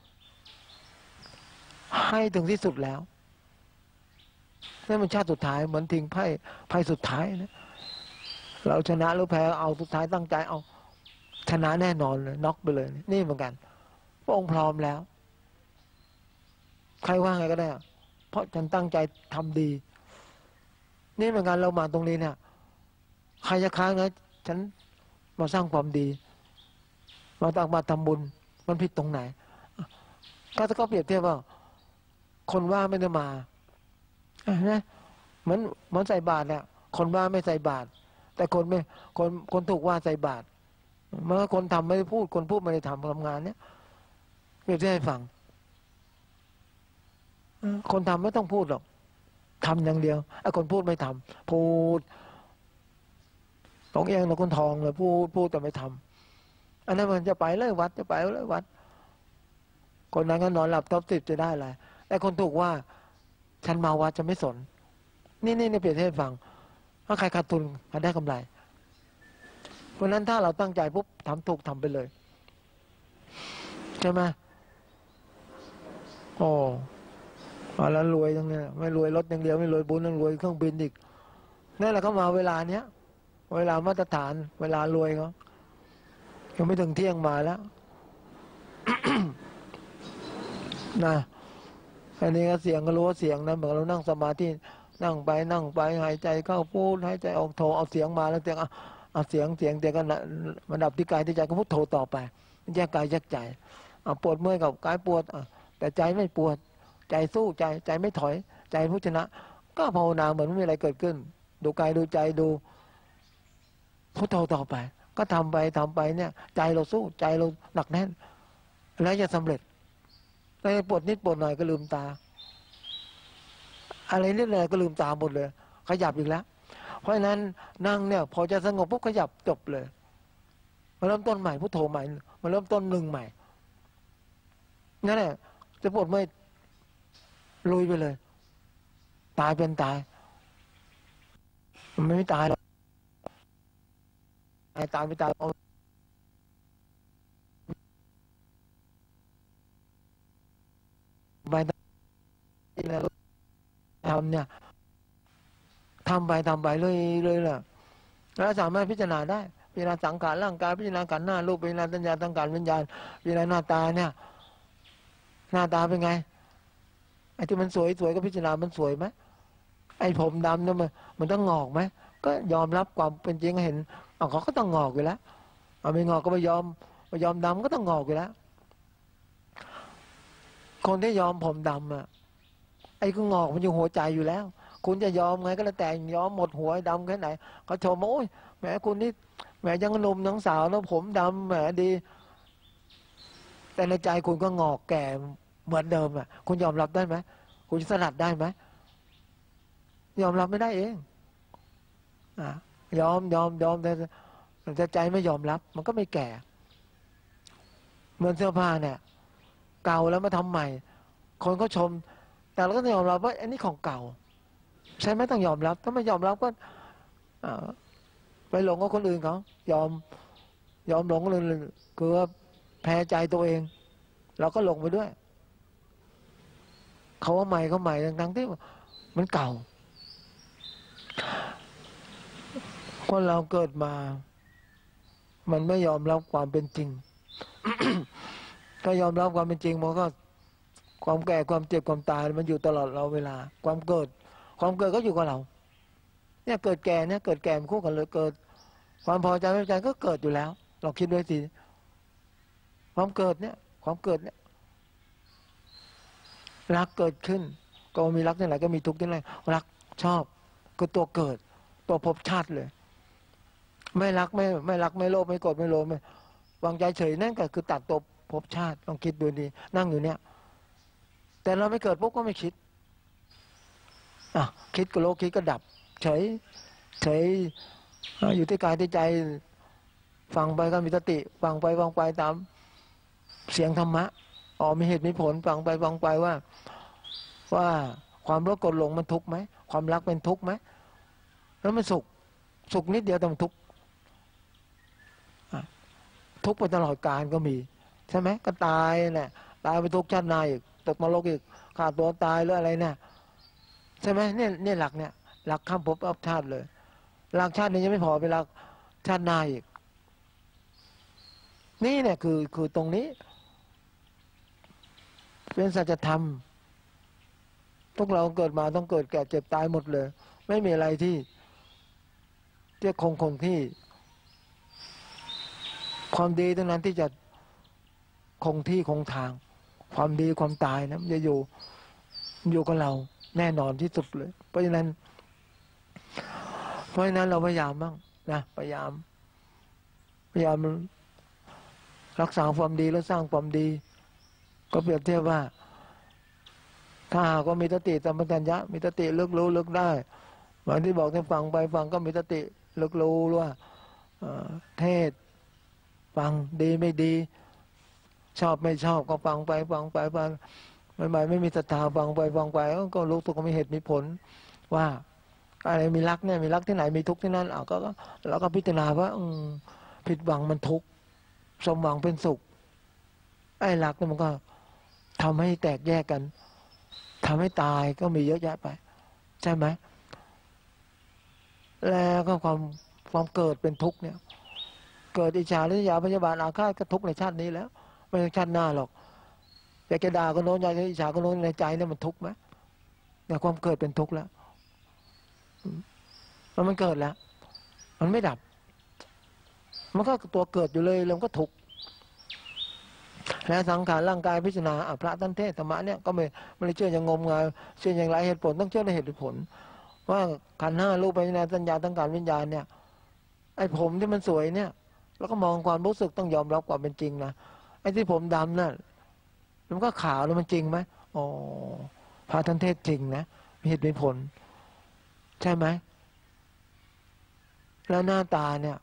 ให้ถึงที่สุดแล้วนี่มันชาติสุดท้ายเหมือนทิ้งไพ่ไพ่สุดท้ายนะเราชนะหรือแพ้เอาสุดท้ายตั้งใจเอาชนะแน่นอนเลยน็อกไปเลยนี่เหมือนกันพระองค์พร้อมแล้วใครว่าไงก็ได้เพราะฉันตั้งใจทำดีนี่เหมือนกันเรามาตรงนี้เนี่ยใครจะค้างนะฉันมาสร้างความดีมาตักบาตรทำบุญมันผิดตรงไหนก็จะก็เปรียบเทียบว่าคนว่าไม่ได้มานะเหมือนเหมือนใส่บาตรเนี่ยคนว่าไม่ใส่บาตรแต่คนไม่คนคนถูกว่าใส่บาตรเมื่อคนทำไม่ได้พูดคนพูดไม่ได้ทำทำงานเนี่ยเปรียบเทียบให้ฟังคนทำไม่ต้องพูดหรอกทำอย่างเดียวไอ้คนพูดไม่ทำพูดต้องเองนะคนทองเลยพูดพูดแต่ไม่ทำอันนั้นมันจะไปเลยวัดจะไปเลยวัดคนนั้นก็นอนหลับท็อปสิบจะได้อะไรแต่คนถูกว่าฉันมาวัดจะไม่สนนี่นี่ในเปรียบเทียบฟังถ้าใครขาดทุนใครได้กำไรเพราะนั้นถ้าเราตั้งใจปุ๊บทำถูกทำไปเลยใช่ไหมโอ้แล้วรวยตรงเนี้ยไม่รวยรถอย่างเดียวไม่รวยบุญต้องรวยเครื่องบินอีกนั่นแหละเขามาเวลาเนี้ยเวลามาตรฐานเวลารวยเขายังไม่ถึงเที่ยงมาแล้ว นะอันนี้ก็เสียงก็รู้ว่าเสียงนะเหมือนเรานั่งสมาธินั่งไปนั่งไปหายใจเข้าพูดหายใจออกโทเอาเสียงมาแล้วเสียงเอาเสียงเสียงเสียงก็มันดับที่กายที่ใจก็พุทโธต่อไปแยกกายแยกใจเอาปวดเมื่อยกับกายปวดแต่ใจไม่ปวดใจสู้ใจใจไม่ถอยใจผู้ชนะก็ภาวนาเหมือนไม่มีอะไรเกิดขึ้นดูกายดูใจดูพุทโธต่อไปก็ทำไปทำไปเนี่ยใจเราสู้ใจเราหนักแน่นแล้วจะสำเร็จอะไรปวดนิดปวดหน่อยก็ลืมตาอะไรนิดเลยก็ลืมตาหมดเลยขยับอีกแล้วเพราะฉะนั้นนั่งเนี่ยพอจะสงบปุ๊บขยับจบเลยมาเริ่มต้นใหม่พุทโธใหม่มาเริ่มต้นหนึ่งใหม่นั่นแหละจะปวดเมื่อยลุยไปเลยตายเป็นตายมันไม่ตายหรอกตายตายไม่ตายเอาไปทำเนี่ยทำไปทำไปเลยเลยแหละแล้วสามารถพิจารณาได้พิจารณาสังขารร่างกายพิจารณาขันธ์หน้ารูปพิจารณาสัญญาสังขารวิญญาณพิจารณาหน้าตาเนี่ยหน้าตาเป็นไงไอ้ที่มันสวยสวยก็พิจารณามันสวยไหมไอ้ผมดำเนี่ยมันมันต้องงอกไหมก็ยอมรับความเป็นจริงเห็นเอาเขาก็ต้องงอกอยู่แล้วเอาไม่งอกก็ไม่ยอมไม่ยอมดำก็ต้องงอกอยู่แล้วคนที่ยอมผมดำอ่ะไอ้ก็งอกมันอยู่หัวใจอยู่แล้วคุณจะยอมไงก็แล้วแต่ยอมหมดหัวดำแค่ไหนเขาชมโอ้ยแหมคุณนี่แหมยังหนุ่มยังสาวแล้วผมดำแหมดีแต่ในใจคุณก็งอกแก่เหมือนเดิมอ่ะคุณยอมรับได้ไหมคุณสลัดได้ไหมยอมรับไม่ได้เองอ่ะยอมยอมยอมแต่แต่ใจไม่ยอมรับมันก็ไม่แก่เหมือนเสื้อผ้าเนี่ยเก่าแล้วมาทำใหม่คนก็ชมแต่เราก็ต้องยอมรับว่าอันนี้ของเก่าใช่ไหมต้องยอมรับถ้าไม่ยอมรับก็ไปหลงกับคนอื่นเขายอมยอมหลงเลยคือว่าแพ้ใจตัวเองเราก็หลงไปด้วยเขาว่าใหม่เขาใหม่ทั้งๆที่มันเก่าคนเราเกิดมามันไม่ยอมรับความเป็นจริง ถ้ายอมรับความเป็นจริงมันก็ความแก่ความเจ็บความตายมันอยู่ตลอดเราเวลาความเกิดความเกิดก็อยู่กับเราเนี่ยเกิดแก่เนี่ยเกิดแก่มันคู่กันเลยเกิดความพอใจไม่พอใจก็เกิดอยู่แล้วเราคิดด้วยสิความเกิดเนี่ยความเกิดเนี่ยรักเกิดขึ้นก็มีรักที่ไหนก็มีทุกข์ที่ไหนรักชอบก็ตัวเกิดตัวภพชาติเลยไม่รักไม่ไม่รักไม่โลภไม่โกรธไม่โลภไม่วางใจเฉยนั่นก็คือตัดตัวภพชาติลองคิดดูดีนั่งอยู่เนี่ยแต่เราไม่เกิดปุ๊บก็ไม่คิดอ่ะคิดก็โลภคิดก็ดับเฉยเฉยอยู่ที่กายที่ใจฟังไปก็มีสติฟังไปฟังไปตามเสียงธรรมะอ๋อมีเหตุมีผลฟังไปฟังไปว่าว่าความโลภโกรธหลงมันทุกข์ไหมความรักเป็นทุกข์ไหมแล้วมันสุขสุขนิดเดียวแต่มันทุกข์ทุกข์ไปตลอดกาลก็มีใช่ไหมก็ตายเนี่ยตายไปทุกชาติหน้าอีกตกนรกอีกฆ่าตัวตายหรืออะไรเนี่ยใช่ไหมเนี่ยเนี่ยหลักเนี่ยหลักข้ามภพอัพชาติเลยหลักชาตินี้ยังไม่พอไปหลักชาติหน้าอีกนี่เนี่ยคือคือตรงนี้เป็นสัจธรรมพวกเราเกิดมาต้องเกิดแก่เจ็บตายหมดเลยไม่มีอะไรที่จะคงคงที่ความดีทั้งนั้นที่จะคงที่คงทางความดีความตายนะมันจะอยู่อยู่กับเราแน่นอนที่สุดเลยเพราะฉะนั้นเพราะฉะนั้นเราพยายามบ้างนะพยายามพยายามรักษาความดีและสร้างความดีก็เปรียบเทียบว่าถ้าหากว่ามีสติสัมปชัญญะมีสติลึกรู้ลึกได้เหมือนที่บอกให้ฟังไปฟังก็มีสติลึกรู้ว่าเทศฟังดีไม่ดีชอบไม่ชอบก็ฟังไปฟังไปฟังไม่ไม่ไม่มีศรัทธาฟังไปฟังไปก็รู้สึกว่ามีเหตุมีผลว่าอะไรมีรักเนี่ยมีรักที่ไหนมีทุกข์ที่นั่นอ่ะก็แล้วก็พิจารณาว่าผิดหวังมันทุกข์สมหวังเป็นสุขไอ้รักเนี่ยมันก็ทำให้แตกแยกกันทำให้ตายก็มีเยอะแยะไปใช่ไหมแล้วก็ความความเกิดเป็นทุกข์เนี่ยเกิดอิจฉาริษยาพยาบาทอาฆาตก็ทุกข์ในชาตินี้แล้วไม่ใช่ชาติหน้าหรอกอยากจะด่าก็โน้นอยากจะอิจฉาก็โน้นในใจเนี่ยมันทุกข์ไหมแต่ความเกิดเป็นทุกข์แล้วแล้วมันเกิดแล้วมันไม่ดับมันก็ตัวเกิดอยู่เลยแล้วก็ทุกข์และสังขารร่างกายพิจารณาพระท่านเทศธรรมะเนี่ยก็ไม่ไม่ได้เชื่ออย่างงมงายเชื่ออย่างไรเหตุผลต้องเชื่อในเหตุผลว่าขันธ์ห้ารูปปัญญาสัญญาทั้งการวิญญาณเนี่ยไอ้ผมที่มันสวยเนี่ยแล้วก็มองความรู้สึกต้องยอมรับความเป็นจริงนะไอ้ที่ผมดำนั่นมันก็ขาวแล้วมันจริงไหมอ๋อพระท่านเทศจริงนะมีเหตุมีผลใช่ไหมแล้วหน้าตาเนี่ย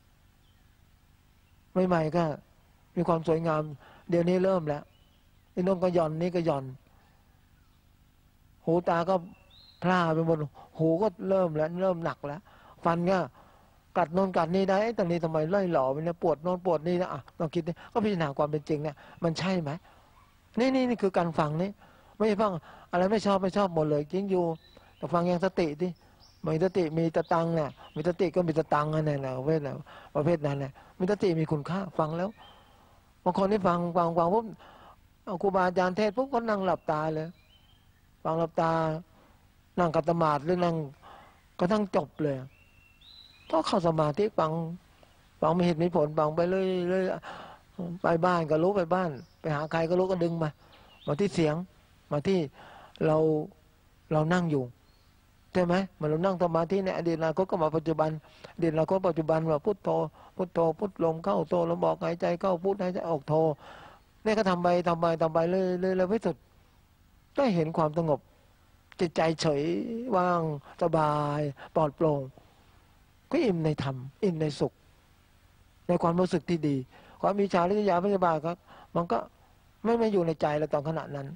ใหม่ๆก็มีความสวยงามเดี๋ยวนี้เริ่มแล้วไอ้น้องก็หย่อนนี่ก็หย่อนหูตาก็พร่าไปหมดหูก็เริ่มแล้วเริ่มหนักแล้วฟันก็กัดโน่นกัดนี่ได้ตอนนี้ทำไมไล่หล่อไปเนี่ยปวดโน่นปวดนี่นะอ่ะลองคิดนี่ก็พิจารณาความเป็นจริงเนี่ยมันใช่ไหมนี่นี่นี่คือการฟังนี่ไม่ใช่ฟังอะไรไม่ชอบไม่ชอบหมดเลยจริงอยู่แต่ฟังอย่างสติดิมีสติมีตะตังเนี่ยมีสติก็มีตะตังนั่นแหละประเภทนั้นประเภทนั้นแหละมีสติมีคุณค่าฟังแล้วบางคนที่ฟังฟังฟังปุ๊บครูบาอาจารย์เทศปุ๊บก็นั่งหลับตาเลยฟังหลับตานั่งกัตมาดหรือนั่งก็ทั้งจบเลยก็เข้าสมาธิฟังฟังมีเหตุมีผลฟังไปเรื่อยๆไปบ้านก็รู้ไปบ้านไปหาใครก็รู้ก็ดึงมามาที่เสียงมาที่เราเรานั่งอยู่ใช่ไหมมันเรานั่งสมาธิในอดีตอนาคตก็มาปัจจุบันอดีตอนาคตปัจจุบันว่าพุทโธพุทโธพุทลมเข้าโธลมออกหายใจเข้าพุทหายใจออกโธนี่ก็ทำไปทำไปทำไปเรื่อยเรื่อยแล้วไม่สุดได้เห็นความสงบจิตใจเฉยว่างสบายปลอดโปร่งก็อิ่มในธรรมอิ่มในสุขในความรู้สึกที่ดีความมีชาลิษยาพยาบาทครับมันก็ไม่ไม่อยู่ในใจเราตอนขณะนั้น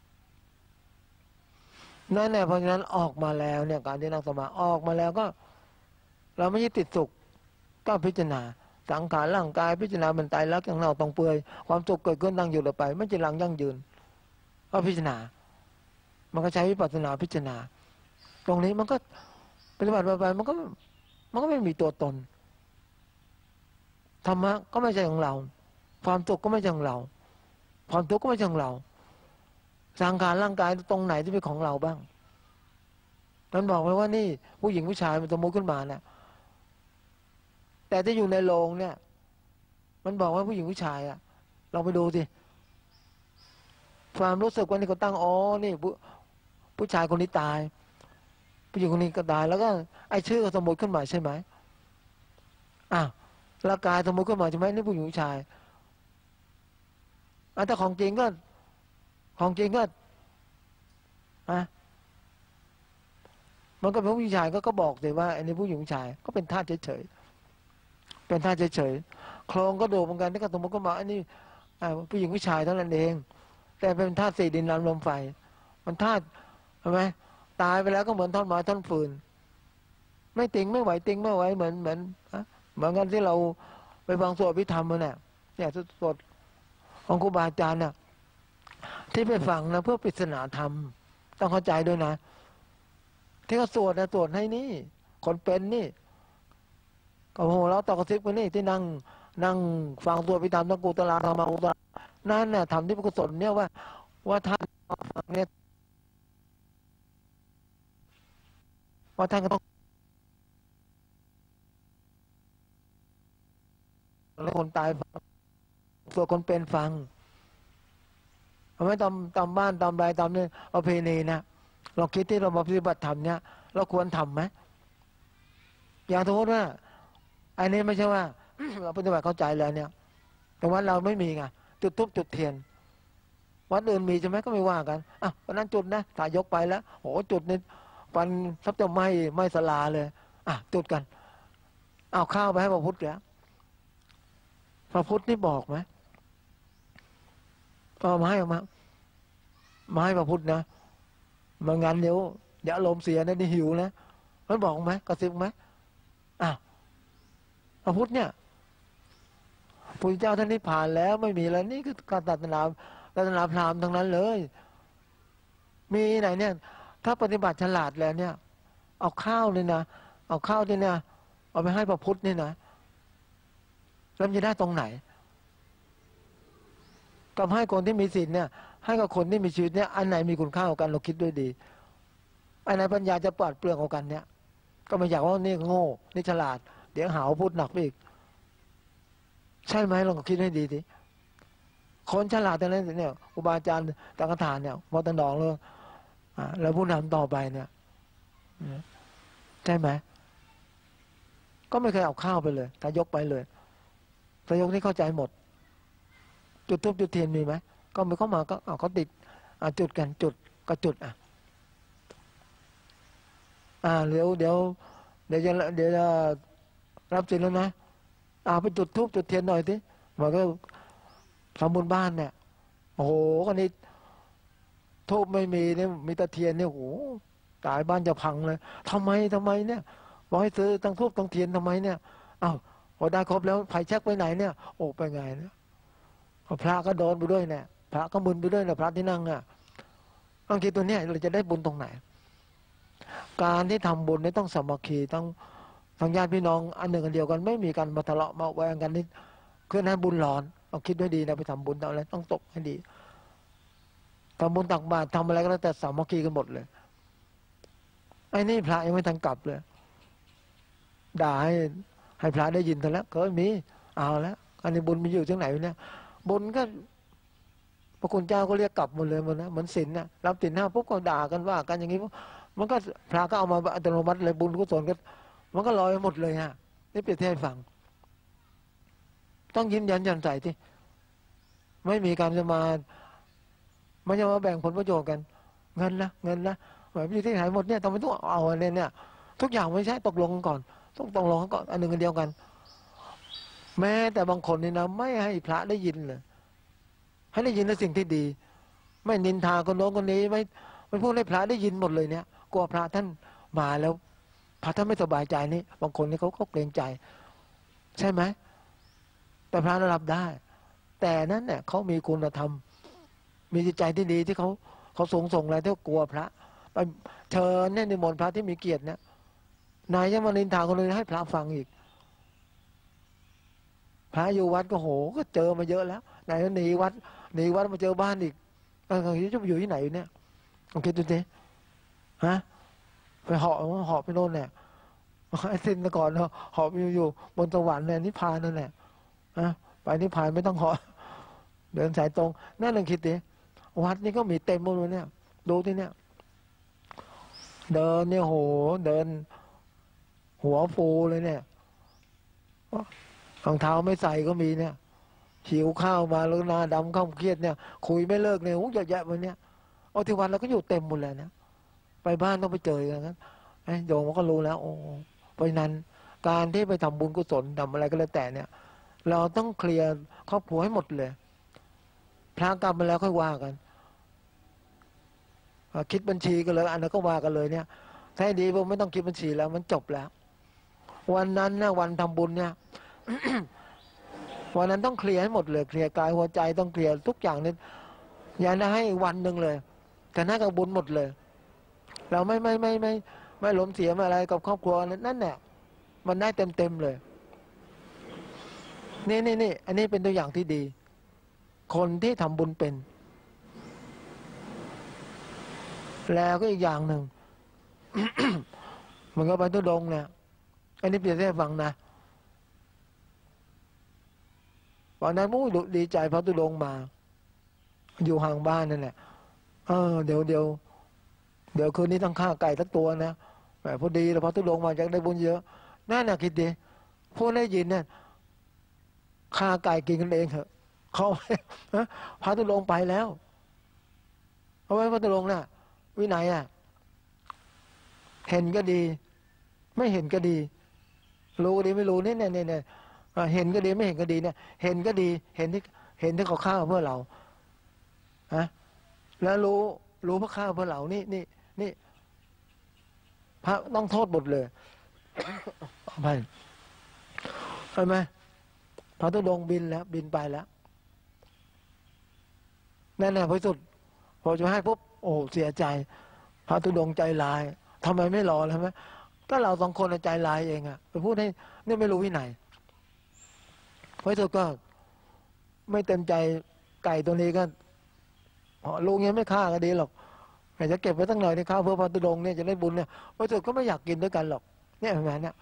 นั่นแหละเพราะฉะนั้นออกมาแล้วเนี่ยการที่นั่งสมาธิออกมาแล้วก็เราไม่ยึดติดสุขก็พิจารณาสังขารร่างกายพิจารณามันตายแล้วอย่างเราต้องเปื่อยความสุขเกิดขึ้นตั้งอยู่ต่อไปไม่จะลังยั่งยืนก็พิจารณามันก็ใช้วิปัสสนาพิจารณาตรงนี้มันก็ปฏิบัติไปมันก็มันก็ไม่มีตัวตนธรรมะก็ไม่ใช่ของเราความสุขก็ไม่ใช่ของเราความทุกข์ก็ไม่ใช่ของเราสังขารร่างกายตรงไหนที่เป็นของเราบ้างมันบอกไว้ว่านี่ผู้หญิงผู้ชายมันสมมติขึ้นมานะแต่ที่อยู่ในโรงเนี่ยมันบอกว่าผู้หญิงผู้ชายอะเราไปดูสิความรู้สึกว่านี่เขาตั้งอ๋อนี่ผู้ผู้ชายคนนี้ตายผู้หญิงคนนี้ก็ตายแล้วก็ไอ้ชื่อก็สมมติขึ้นมาใช่ไหมอ่ะร่างกายสมมติขึ้นมาใช่ไหมนี่ผู้หญิงผู้ชายอ่ะแต่ของจริงก็ของจริงก็อะมันก็เป็นผู้ชายก็ก็บอกเลยว่าอันนี้ผู้หญิงผู้ชายก็เป็นธาตุเฉยๆเป็นธาตุเฉยๆโครงก็ดูเหมือนกันที่ก็สมมติก็มาอันนี้ผู้หญิงผู้ชายเท่านั้นเองแต่เป็นธาตุสี่ดินน้ำลมไฟมันธาตุใช่ไหมตายไปแล้วก็เหมือนท่อนไม้ท่อนฟืนไม่ติงไม่ไหวติงไม่ไหวเหมือนเหมือนเหมือนกันที่เราไปฟังสวดพิธรรมมันเนี่ยเนี่ยสวดของครูบาอาจารย์น่ะที่ไปฟังนะเพื่อปริศนาธรรมต้องเข้าใจด้วยนะที่เขาสวดนะสวดให้นี่คนเป็นนี่ก็โหเราต่อกระซิบกันนี่ที่นั่งนั่งฟังสวดพิธรรมตั้งกุตลาธรรมอุตระนั่นน่ะทำที่กุศลเนี่ยว่าว่าท่านฟังเนี่ยว่าท่านก็ต้องแล้วคนตายฟังส่วนคนเป็นฟังทำไมตามตามบ้านตามไรตามเนี่ยประเพณีนะเราคิดที่เรามาปฏิบัติธรรมเนี่ยเราควรทำไหมอย่างสมมติว่าอันนี้ไม่ใช่ว่า เราปฏิบัติเข้าใจแล้วเนี่ยแต่ว่าเราไม่มีไงจุดทุบจุดเทียนวัดอื่นมีใช่ไหมก็ไม่ว่ากันอ่ะวันนั้นจุดนะถ่ายยกไปแล้วโหจุดนี้ฟันทับจะไหม้ไหม้สลาเลยอ่ะจุดกันเอาข้าวไปให้พระพุทธแล้วพระพุทธนี่บอกไหมก็มาให้ออกมามาให้พระพุทธนะมางานเดี๋ยวเดี๋ยวอารมณ์เสียนะนี่หิวนะมันบอกไหมกระซิบไหมอ่ะพระพุทธเนี่ยพระเจ้าท่านนิพพานแล้วไม่มีแล้วนี่คือการศาสนาศาสนาพราหมณ์ทั้งนั้นเลยมีไหนเนี่ยถ้าปฏิบัติฉลาดแล้วเนี่ยเอาข้าวเลยนะเอาข้าวที่เนี่ยเอาไปให้พระพุทธนี่นะแล้วจะได้ตรงไหนกับให้คนที่มีศีลเนี่ยให้กับคนที่มีชีวิตเนี่ยอันไหนมีคุณค่ากว่ากันเราคิดด้วยดีอันไหนปัญญาจะปราดเปรื่องกว่ากันเนี่ยก็ไม่อยากว่านี่โง่นี่ฉลาดเดี๋ยวหาว่าพูดหนักไปอีกใช่ไหมลองคิดให้ดีดิคนฉลาดแต่นั้นเนี่ยครูบาอาจารย์ตังคทานเนี่ยมอตันดองเลยแล้วผู้นำต่อไปเนี่ยใช่ไหมก็ไม่เคยเอาข้าวไปเลยแต่ยกไปเลยแต่ยกนี่เข้าใจหมดจุดทูบจุดเทียนมีไหมก็ไม่เข้ามาก็เอาเขาติดจุดกันจุดก็จุดอ่ะอ่าเดี๋ยวเดี๋ยวเดี๋ยวจะเดี๋ยวจะรับสินแล้วนะอ่าไปจุดทูบจุดเทียนหน่อยสิมันก็ทำบุญบ้านเนี่ยโอ้โหกันนี้ทูบไม่มีเนี่ยมีแต่เทียนเนี่ยโอ้โหตายบ้านจะพังเลยทำไมทำไมเนี่ยบอกให้ซื้อตั้งทูบตั้งเทียนทำไมเนี่ยอ้าวพอได้ครบแล้วไผ่แช็กไปไหนเนี่ยโอ้ไปไงเนี่ยพระก็โดนไปด้วยเนี่ยพระก็มึนไปด้วยเนี่ยพระที่นั่งอ่ะบางทีตัวเนี้ยเราจะได้บุญตรงไหนการที่ทำบุญนี่ต้องสามัคคีต้องทั้งญาติพี่น้องอันหนึ่งอันเดียวกันไม่มีการมาทะเลาะมาแวงกันนี่คือนั้นบุญหลอนเราคิดด้วยดีนะไปทำบุญทำอะไรต้องตกให้ดีทำบุญตักบาตรทำอะไรก็แล้วแต่สามัคคีกันหมดเลยไอ้นี่พระยังไม่ทันกลับเลยด่าให้ให้พระได้ยินแต่แล้วก็มีเอาแล้วอันนี้บุญมีอยู่ที่ไหนเนี่ยบุญก็พระคุณเจ้าก็เรียกกลับหมดเลยหมดนะเหมือนศีลนะรับศีลห้าปุ๊บก็ด่ากันว่ากันอย่างนี้ปุ๊บมันก็พระก็เอามาอัตโนมัติเลยบุญกุศลก็มันก็ลอยหมดเลยฮะนี่เปรียบเทียบให้ฟังต้องยิ้มยันยันใจที่ไม่มีการจะมาไม่จะมาแบ่งผลประโยชน์กันเงินละเงินละแบบอยู่ที่ไหนหมดเนี่ยทำไมต้องเอาเนี่ยเนี่ยทุกอย่างไม่ใช่ตกลงกันก่อนต้องตกลงกันก่อนอันหนึ่งอันเดียวกันแม้แต่บางคนนี่นะไม่ให้พระได้ยินเลยให้ได้ยินในสิ่งที่ดีไม่นินทาคนโน้นคนนี้ไม่ไม่พูดให้พระได้ยินหมดเลยเนี่ยกลัวพระท่านมาแล้วพระท่านไม่สบายใจนี่บางคนนี่เขาก็เกรงใจใช่ไหมแต่พระรับได้ แต่นั้นเนี่ยเขามีคุณธรรมมีจิตใจที่ดีที่เขาเขาทรงส่งอะไรที่กลัวพระไปเชิญเนี่ยนิมนต์พระที่มีเกียรติเนี่ยนายยังมานินทาคนอื่นให้พระฟังอีกพระอยู่วัดก็โหก็เจอมาเยอะแล้วไหนก็หนีวัดหนีวัดมาเจอบ้านอีกเออจะไปอยู่ที่ไหนเนี่ยลองคิดดูสิฮะไปเหาะเหาะไปโน่นเนี่ยไอ้สิ้นก่อนเนาะเหาะอยู่อยู่บนสวรรค์เนี่ยนิพพานนั่นแหละฮะไปนิพพานไม่ต้องเหาะเดินสายตรงนั่นลองคิดดิวัดนี่ก็มีเต็มหมดเลยเนี่ยดูที่เนี่ยเดินเนี่ยโหเดินหัวฟูเลยเนี่ยรองเท้าไม่ใส่ก็มีเนี่ยหิวข้าวมาแล้วหน้าดำข้าวเครียดเนี่ยคุยไม่เลิกเนี่ยโอ้เยอะแยะไปเนี่ยเอาที่วันเราก็อยู่เต็มหมดเลยนะไปบ้านต้องไปเจอกันนะไอ้โยมก็รู้แล้วโอ้เพราะนั้นการที่ไปทำบุญกุศลทำอะไรก็แล้วแต่เนี่ยเราต้องเคลียร์ครอบครัวให้หมดเลยพระกลับมาแล้วค่อยว่ากันคิดบัญชีกันเลยอันนั้นก็ว่ากันเลยเนี่ยถ้าดีผมไม่ต้องคิดบัญชีแล้วมันจบแล้ววันนั้นนะวันทำบุญเนี่ย วันนั้นต้องเคลียร์ให้หมดเลยเคลียร์กายหัวใจต้องเคลียร์ทุกอย่างนี่อย่าได้ให้วันหนึ่งเลยแต่หน้ากับบุญหมดเลยเราไม่ไม่ไม่ไม่ไม่หลมเสียมาอะไรกับครอบครัวนั่นแหละมันได้เต็มเต็มเลยนี่นี่นี่อันนี้เป็นตัวอย่างที่ดีคนที่ทำบุญเป็นแล้วก็อีกอย่างหนึ่ง มันก็ไปทุดงเนี่ยอันนี้เปรียบเทียบฟังนะวันนั้นมู้ดีใจพระทุดงมาอยู่ห่างบ้านนั่นแหละเออเดี๋ยวเดี๋ยวเดี๋ยวคืนนี้ต้องฆ่าไก่สักตัวนะแต่พอดีแล้วพระทุดงมาจะได้บุญเยอะน่าหนักคิดดีพวกได้ยินเนี่ยฆ่าไก่กินกันเองเถอะเขาพระทุดงไปแล้วเอาไว้พระทุดงน่ะวินัยอ่ะเห็นก็ดีไม่เห็นก็ดีรู้ก็ดีไม่รู้นี่เนี่ยเนี่ยเนี่ยเห็นก็ดีไม่เห็นก็ดีเนี่ยเห็นก็ดีเห็นที่เห็นที่เขาฆ่าเพื่อเราฮะแล้วรู้รู้พระฆ่าเพื่อเรานี่นี่นี่พระต้องโทษหมดเลยไปใช่ไหมพระตุดงบินแล้วบินไปแล้วนั่นแหละพระสุดพอจะให้ปุ๊บโอ้เสียใจพระตุดงใจลายทำไมไม่รอแล้วไหมก็เราสองคนใจลายเองอะไปพูดให้นี่ไม่รู้วินัยเพราะสุดก็ไม่เต็มใจไก่ตัวนี้ก็ลุงยังไม่ฆ่าก็ดีหรอกแต่จะเก็บไว้ตั้งหน่อยในข้าวเพื่อพระตุดงเนี่ยจะได้บุญเนี่ยเพราะสุดก็ไม่อยากกินด้วยกันหรอกเนี่ยเห็นไหมเนี่ย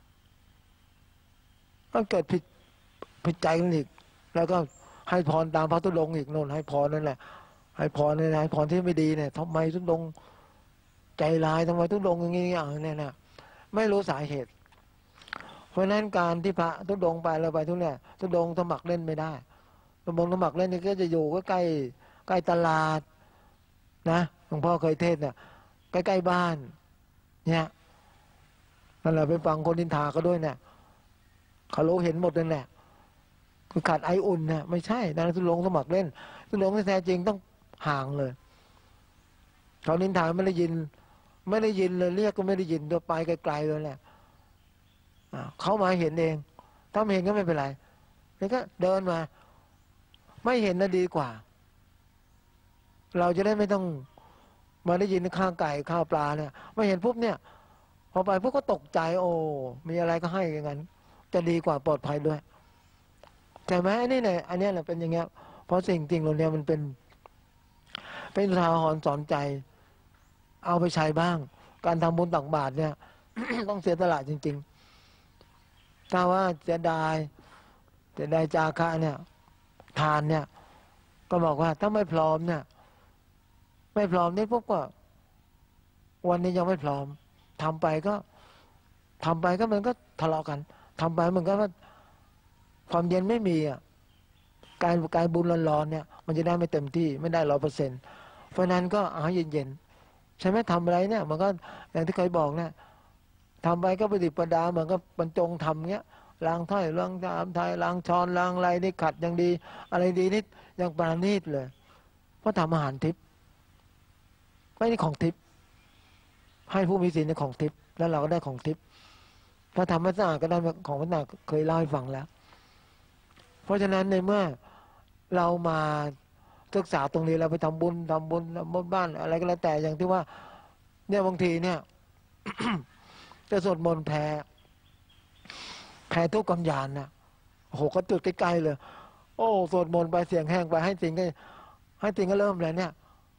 ก็เกิดผิดผิดใจกันอีกแล้วก็ให้พรตามพระตุดงอีกโน่นให้พรนั่นแหละให้พรเนี่ยให้พรที่ไม่ดีเนี่ยทำไมตุดงใจร้ายทำไมตุดงอย่างนี้อย่างนี้เนี่ยไม่รู้สาเหตุเพราะนั้นการที่พระตุดงไปเราไปทุกเนี่ยตุดงสมัครเล่นไม่ได้ตุดงสมัครเล่นนี่ก็จะอยู่ก็ใกล้ใกล้ตลาดนะหลวงพ่อเคยเทศเนี่ยใกล้ๆบ้านเนี่ยนั่นแหละไปฟังคนนินทาก็ด้วยเนี่ยเขารู้เห็นหมดนั่นแหละคือขาดไออุ่นเนี่ยไม่ใช่นางตุลงสมัครเล่นตุลงที่แท้จริงต้องห่างเลยเขานินทาไม่ได้ยินไม่ได้ยินเลยเรียกก็ไม่ได้ยินตัวไปไกลๆเลยแหละเขามาเห็นเองถ้าไม่เห็นก็ไม่เป็นไรแล้วก็เดินมาไม่เห็นน่ะดีกว่าเราจะได้ไม่ต้องมาได้ยินข้าวไก่ข้าวปลาเนี่ยไม่เห็นปุ๊บเนี่ยพอไปพวกก็ตกใจโอ้มีอะไรก็ให้อย่างนั้นจะดีกว่าปลอดภัยด้วยใช่ไหมอันนี้เนี่ยอันนี้แหละเป็นอย่างเงี้ยเพราะสิ่งจริงเหล่านี้มันเป็นเป็นอุทาหรณ์สอนใจเอาไปใช้บ้างการทำบุญตักบาตรเนี่ย ต้องเสียสละจริงๆถ้าว่าเสียดายเสียดายจาคะเนี่ยทานเนี่ยก็บอกว่าถ้าไม่พร้อมเนี่ยไม่พร้อมนี่พวกก็วันนี้ยังไม่พร้อมทำไปก็ทำไปก็มันก็ทะเลาะกันทำไปมันก็ว่าความเย็นไม่มีอ่ะการการบุญร้อนๆเนี่ยมันจะได้ไม่เต็มที่ไม่ได้ร้อยเปอร์เซ็นต์เพราะนั้นก็เอาเย็นๆใช่ไหมทำอะไรเนี่ยมันก็อย่างที่เคยบอกเนี่ยทำไปก็ประดิษฐ์ประดาเหมือนกับบรรจงทำเงี้ยล้างถ้วยล้างชามไทยล้างช้อนล้างอะไรนี่ขัดอย่างดีอะไรดีนิดอย่างปราณีตเลยเพราะทำอาหารทิพย์ไม่ใช่ของทิพย์ให้ผู้มีศีลในของทิพย์แล้วเราก็ได้ของทิพย์ถ้าทำไม่สะอาดก็ได้ของไม่สะอาดเคยเล่าให้ฟังแล้วเพราะฉะนั้นในเมื่อเรามาศึกษาตรงนี้เราไปทำบุญทำบุญทำบุญบ้านอะไรก็แล้วแต่อย่างที่ว่าเนี่ยบางทีเนี่ย จะสวดมนต์แผ่แผ่ทุกกำยานนะโอ้โหก็จุดใกล้ๆเลยโอ้สวดมนต์ไปเสียงแห้งไปให้จริงก็ให้จริงก็เริ่มแล้วเนี่ย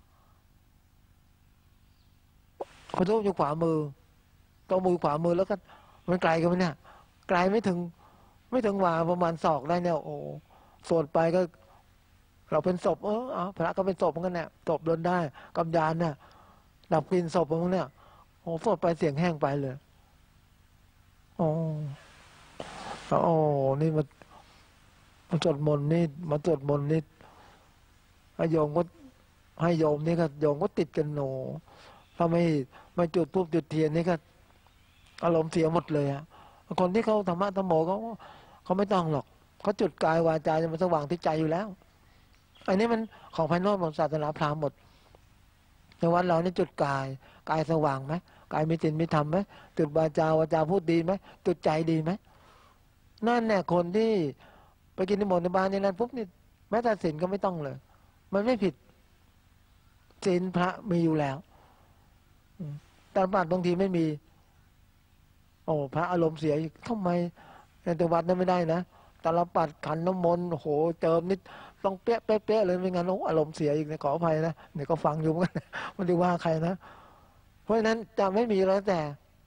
เขาทุบอยู่ขวามือต้องมือขวามือแล้วก็มันไกลกันไหมเนี่ยไกลไม่ถึงไม่ถึงว่าประมาณศอกได้เนี่ยโอ้สวดไปก็เราเป็นศพเออเอาพระก็เป็นศพเหมือนกันเนี่ยศพโดนได้กำยานเนี่ยดับกลิ่นศพเหมือนเนี่ยโอ้สวดไปเสียงแห้งไปเลยโอ้โอ้นี่มามาสวดมนต์นี่มาสวดมนต์นี่ให้โยมก็ให้โยมนี่ก็โยมก็ติดกันโนถ้าไม่ไม่จุดธูปจุดเทียนนี่ก็อารมณ์เสียหมดเลยอะคนที่เขาธรรมะธรรมโมเขาเขาไม่ต้องหรอกเขาจุดกายวาจาจะมันสว่างที่ใจอยู่แล้วอันนี้มันของภายนอกของศาสนาพราหมณ์หมดในวัดเรานี่จุดกายกายสว่างไหมกายมีศีลมีธรรมไหมจุดวาจาวาจาพูดดีไหมจุดใจดีไหมนั่นเนี่ยคนที่ไปกินนิมนต์ในบ้านนี่นั่นปุ๊บนี่แม้แต่ศีลก็ไม่ต้องเลยมันไม่ผิดศีลพระมีอยู่แล้วแต่บาตรบางทีไม่มีโอ้พระอารมณ์เสียทำไมในตัววัดนั้นไม่ได้นะตาลปัดขันน้ำมนต์โอ้โหเจิมนิดต้องเป๊ะเป๊ะเป๊ะเลยไม่งั้นโอ้อารมณ์เสียอีกนะขออภัยนะเนี่ยก็ฟังอยู่เหมือนกันไม่ได้ว่าใครนะเพราะฉะนั้นจะไม่มีแล้วแต่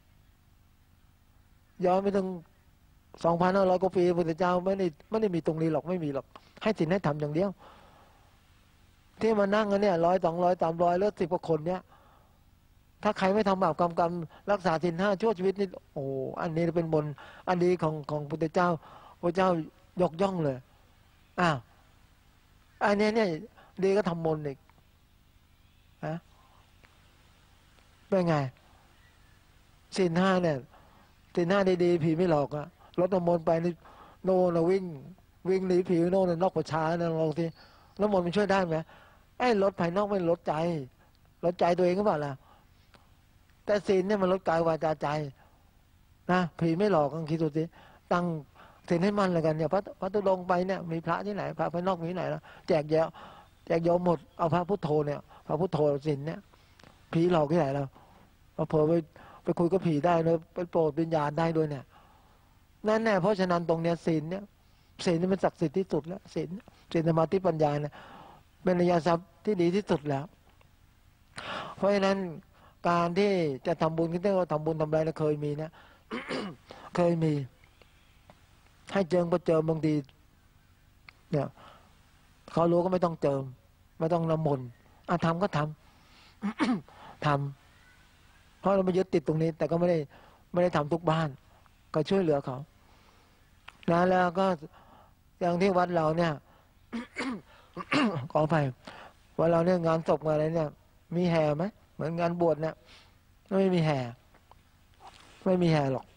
ย้อนไปถึงสองพันห้าร้อยกว่าปีพระพุทธเจ้าไม่ได้ไม่ได้มีตรงนี้หรอกไม่มีหรอกให้ศีลให้ทำอย่างเดียวที่มานั่งกันเนี่ยร้อยสองร้อยสามร้อยแล้วสิบกว่าคนเนี่ยถ้าใครไม่ทำบาปกรรมกรรมรักษาศีลห้าชั่วชีวิตนี่โอ้อันนี้เป็นบนอันนี้ของของพุทธเจ้าพระเจ้ายกย่องเลยอ้าวอันนี้เนี่ยดีก็ทำมนต์อีกฮะเป็นไงศีลห้าเนี่ยศีลห้าดีๆผีไม่หลอกอะรถน้ำมนต์ไปนี่โน่นวิ่งวิ่งหนีผีโน่นนอกประชานะลองสิแล้วมนต์มันช่วยได้ไหมไอ้รถภายนอกไม่ลดใจลดใจตัวเองก็เปล่าล่ะแต่ศีลเนี่ยมันลดกายวาจาใจนะผีไม่หลอกกันคิดดูสิตั้งศีลให้มันเลยกันเนี่ยพระพระตุลงไปเนี่ยมีพระที่ไหนพระภายนอกมีที่ไหนแล้วแจกเยอะแจกโยมหมดเอาพระพุทโธเนี่ยพระพุทโธศีลเนี่ยผีหลอกที่ไหนแล้วเอาเผลอไปไปคุยกับผีได้เลยไปโปรดวิญญาณได้ด้วยเนี่ยนั่นแน่เพราะฉะนั้นตรงเนี้ยศีลเนี่ยศีลนี่มันศักดิ์สิทธิ์ที่สุดแล้วศีลศีลสมาธิปัญญาเนี่ยเป็นอริยทรัพย์ที่ดีที่สุดแล้ว เพราะฉะนั้นการที่จะทำบุญก็ต้องทำบุญทำอะไรนะเคยมีนะ เคยมีให้เจิมก็เจิมบางทีเนี่ยเขารู้ก็ไม่ต้องเจิมไม่ต้องน้ำมนต์อ่ะทำก็ทำ ทำเพราะเราไม่ยึดติดตรงนี้แต่ก็ไม่ได้ไม่ได้ทำทุกบ้านก็ช่วยเหลือเขานะแล้วก็อย่างที่วัดเราเนี่ย ขออภัยวัดเราเนี่ยงานศพอะไรเนี่ยมีแห่ไหมเหมือนงานบวชเนี่ยไม่มีแห่ไม่มีแห่หรอก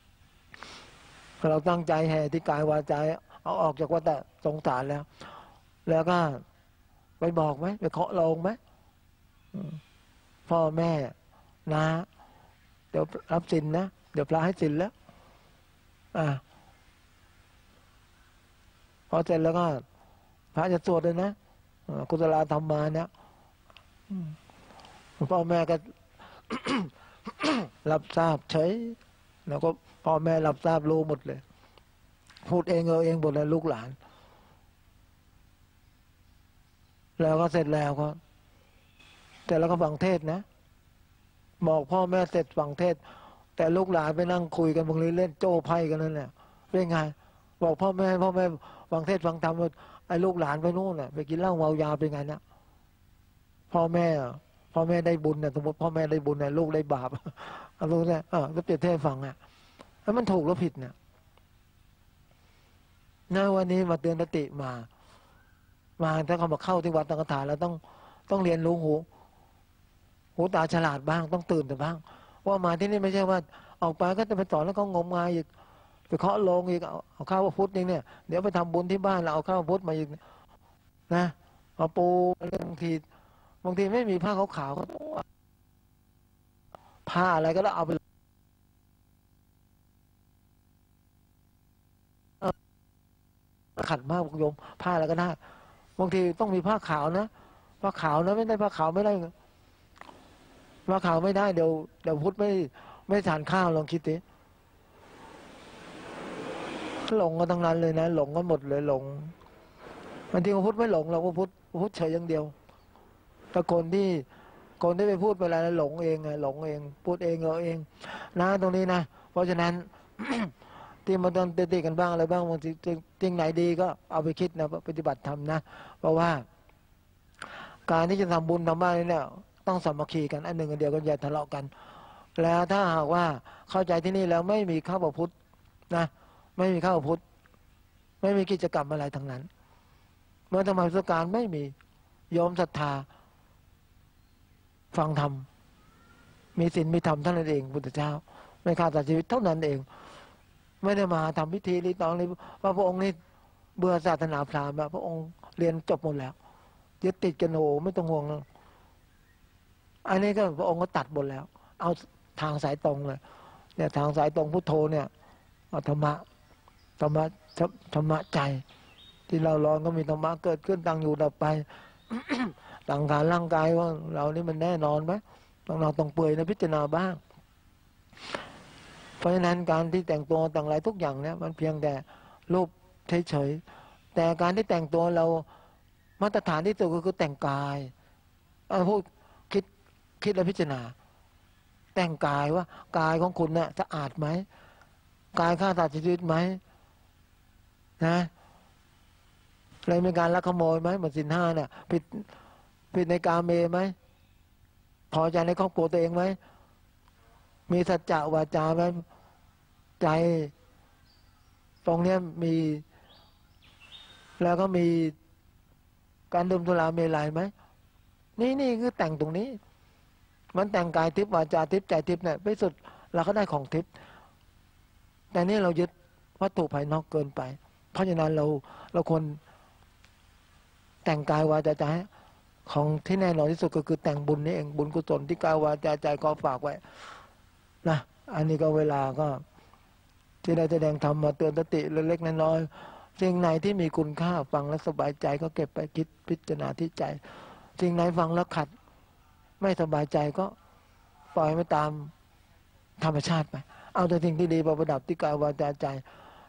เราตั้งใจแห่ที่กายวาจาเอาออกจากวัฏสงสารแล้วแล้วก็ไปบอกไหมไปเคาะโลงไหมพ่อแม่นะเดี๋ยวรับสินนะเดี๋ยวพระให้สินแล้วอ่าพอเสร็จแล้วก็พระจะสวดเลยนะกุศลธรรมมาเนี่ยพ่อแม่ก็ รับทราบเฉยแล้วก็พ่อแม่รับทราบรู้หมดเลยพูดเองเออเองหมดเลยลูกหลานแล้วก็เสร็จแล้วก็แต่แล้วก็ฟังเทศนะบอกพ่อแม่เสร็จฟังเทศแต่ลูกหลานไปนั่งคุยกันบางทีเล่นโจ้ไพ่กันนั่นแหละเป็นไงบอกพ่อแม่พ่อแม่ฟังเทศฟังธรรมไอ้ลูกหลานไปนู่นน่ะไปกินเหล้าเมายาเป็นไงนะพ่อแม่พ่อแม่ได้บุญเนี่ยสมมติพ่อแม่ได้บุญเนี่ยลูกได้บาปเอาลูกเนี่ยเออก็เปรียบเทียบฟังอ่ะแล้วมันถูกหรือผิดเนี่ยนะวันนี้มาเตือนสติมามาถ้าเขามาเข้าที่วัดตังกถาแล้วต้องต้องเรียนรู้หูหูตาฉลาดบ้างต้องตื่นแต่บ้างว่ามาที่นี่ไม่ใช่ว่าออกไปก็จะไปสอนแล้วก็งมงายอีกไปเคาะโลงอีกเอาเอาข้าวพุทธนี่เนี่ยเดี๋ยวไปทำบุญที่บ้านเราเอาข้าวพุทธมาอีกนะมาปูบางทีบางทีไม่มีผ้าขาวๆก็ผ้าอะไรก็แล้วเอาไปขัดมากโยมผ้าอะไรก็ได้บางทีต้องมีผ้าขาวนะผ้าขาวนะไม่ได้ผ้าขาวไม่ได้ผ้าขาวไม่ได้เดี๋ยวเดี๋ยวพุทธไม่ไม่ทานข้าวลองคิดดิหลงกันทั้งนั้นเลยนะหลงกันหมดเลยหลงบางทีพุทธไม่หลงเราก็พุทธพุทธเฉยอย่างเดียวแต่คนที่คนที่ไปพูดไปแล้วหลงเองไงหลงเองพูดเองเออเองนะตรงนี้นะเพราะฉะนั้น ที่มันต้องติดกันบ้างอะไรบ้างบางทีจริงไหนดีก็เอาไปคิดนะปฏิบัติธรรมนะเพราะว่าการที่จะทำบุญทำบ้านนี่เนี่ยต้องสามัคคีกันอันหนึ่งอันเดียวกันอย่าทะเลาะกันแล้วถ้าหากว่าเข้าใจที่นี่แล้วไม่มีข้าวพุทธนะไม่มีข้าวพุทธไม่มีกิจกรรมอะไรทั้งนั้นเมื่อธรรมสการไม่มีโยมศรัทธาฟังธรรมมีศีลมีธรรมเท่านั้นเองพุทธเจ้าไม่ขาดจากชีวิตเท่านั้นเองไม่ได้มาทำพิธีรีตองเลยว่าพระองค์นี่เบื่อศาสนาพราหมณ์พระองค์เรียนจบหมดแล้วยึดติดกันโอ้ไม่ต้องห่วงแล้วอันนี้ก็พระองค์ก็ตัดหมดแล้วเอาทางสายตรงเลยเนี่ยทางสายตรงพุทโธเนี่ยเอาธรรมะธรรมะธรรมะใจที่เราร้อนก็มีธรรมะเกิดขึ้นตั้งอยู่ดับไป ต่างการร่างกายว่าเรานี่มันแน่นอนไหมต้องเราต้องเปื่อยนะพิจารณาบ้างเพราะฉะนั้นการที่แต่งตัวต่างอะไรทุกอย่างเนี่ยมันเพียงแต่รูปเฉยๆแต่การที่แต่งตัวเรามาตรฐานที่สุดก็คือแต่งกายเอาพูดคิดคิดและพิจารณาแต่งกายว่ากายของคุณเนี่ยสะอาดไหมกายข้าตาชีวิตไหมนะเลยมีการลักขโมยไหมเหมือนสินห้าเนี่ยผิดผิดในกาเมไหมพอใจในครอบครัวตัวเองไหมมีสัจจะวาจาไหมใจตรงเนี้ยมีแล้วก็มีการดื่มสุราเมลัยไหมนี่นี่คือแต่งตรงนี้มันแต่งกายทิพย์วาจาทิพย์ใจทิพย์เนี่ยไปสุดเราก็ได้ของทิพย์แต่นี่เรายึดวัตถุภายนอกเกินไปเพราะฉะนั้นเราเราควรแต่งกายวาจาใจของที่แน่นอนที่สุดก็คือแต่งบุญนี่เองบุญกุศลที่กายวาจาใจก็ฝากไว้นะอันนี้ก็เวลาก็ที่ได้แสดงธรรมมาเตือนสติเล็กๆน้อยๆสิ่งไหนที่มีคุณค่าฟังแล้วสบายใจก็เก็บไปคิดพิจารณาที่ใจสิ่งไหนฟังแล้วขัดไม่สบายใจก็ปล่อยไปตามธรรมชาติไปเอาแต่สิ่งที่ดีประดับที่กายวาจาใจ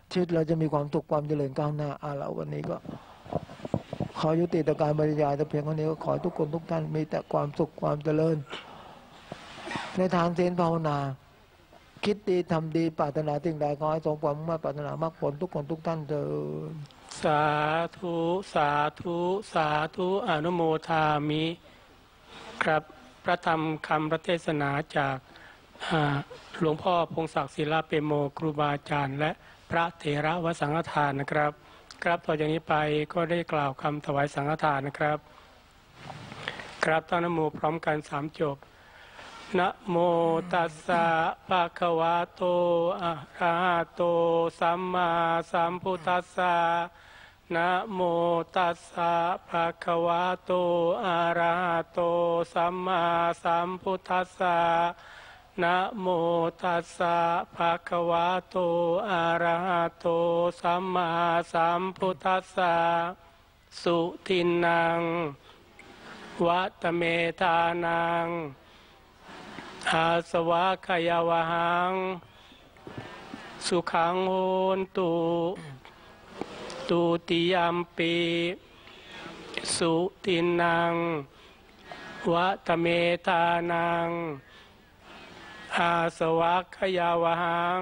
ชีวิตเราจะมีความสุขความเจริญก้าวหน้าอาเราวันนี้ก็ขอยุติต่อการบรรยายแต่เพียงเท่านี้ก็ขอทุกคนทุกท่านมีแต่ความสุขความเจริญในทางศีลภาวนาคิดดีทำดีปรารถนาสิ่งใดขอให้สมความมุ่งมั่นปรารถนามรรคผลทุกคนทุกท่านเถิดสาธุสาธุสาธุอนุโมทามิครับพระธรรมคำพระเทศนาจากหลวงพ่อพงศักดิ์ศิลาเปโมครูบาอาจารย์และพระเถระวสังฆทานนะครับครับต่อจากนี้ไปก็ได้กล่าวคำถวายสังฆทานนะครับครับตั้งนะโมพร้อมกันสามจบนะโมตัสสะภะคะวะโตอะระหะโตสัมมาสัมพุทธัสสะนะโมตัสสะภะคะวะโตอะระหะโตสัมมาสัมพุทธัสสะนะโมตัสสะภะคะวะโตอะระหะโตสัมมาสัมพุทธัสสะสุทินังวัตเมธานังอาสวะขยาวหังสุขังโหนตุตุติยัมปิสุตินังวัตเมธานังอาสวะขยาวหัง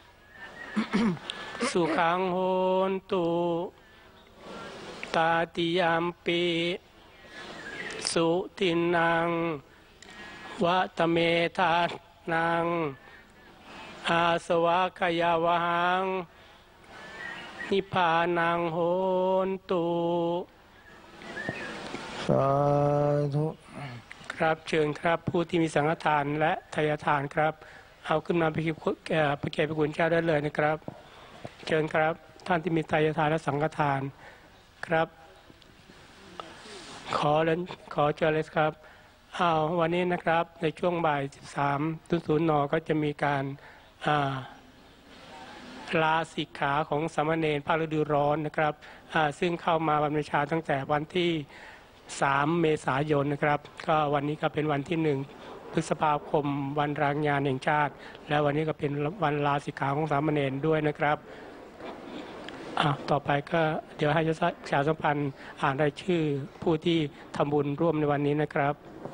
สุขังโหนตุตาติยัมปิสุตินังวัตเมธานังอาสวะขยาวหังนิพพานังโหนตุสาธุครับเชิญครับผู้ที่มีสังฆทานและทายทานครับเอาขึ้นมาไปเก็บไปเก็บไปกุญแจได้เลยนะครับเชิญครับท่านที่มีทายทานและสังฆทานครับขอเล่นขอเชิญเลยครับอ้าววันนี้นะครับในช่วงบ่ายสิบสามศูนย์นก็จะมีการลาสิกขาของสามเณรภาคฤดูร้อนนะครับซึ่งเข้ามาบรรพชาตั้งแต่วันที่สามเมษายนนะครับก็วันนี้ก็เป็นวันที่หนึ่งพฤษภาคมวันแรงงานแห่งชาติและวันนี้ก็เป็นวันลาสิกขาของสามเณรด้วยนะครับต่อไปก็เดี๋ยวให้ประชาสัมพันธ์อ่านรายชื่อผู้ที่ทำบุญร่วมในวันนี้นะครับ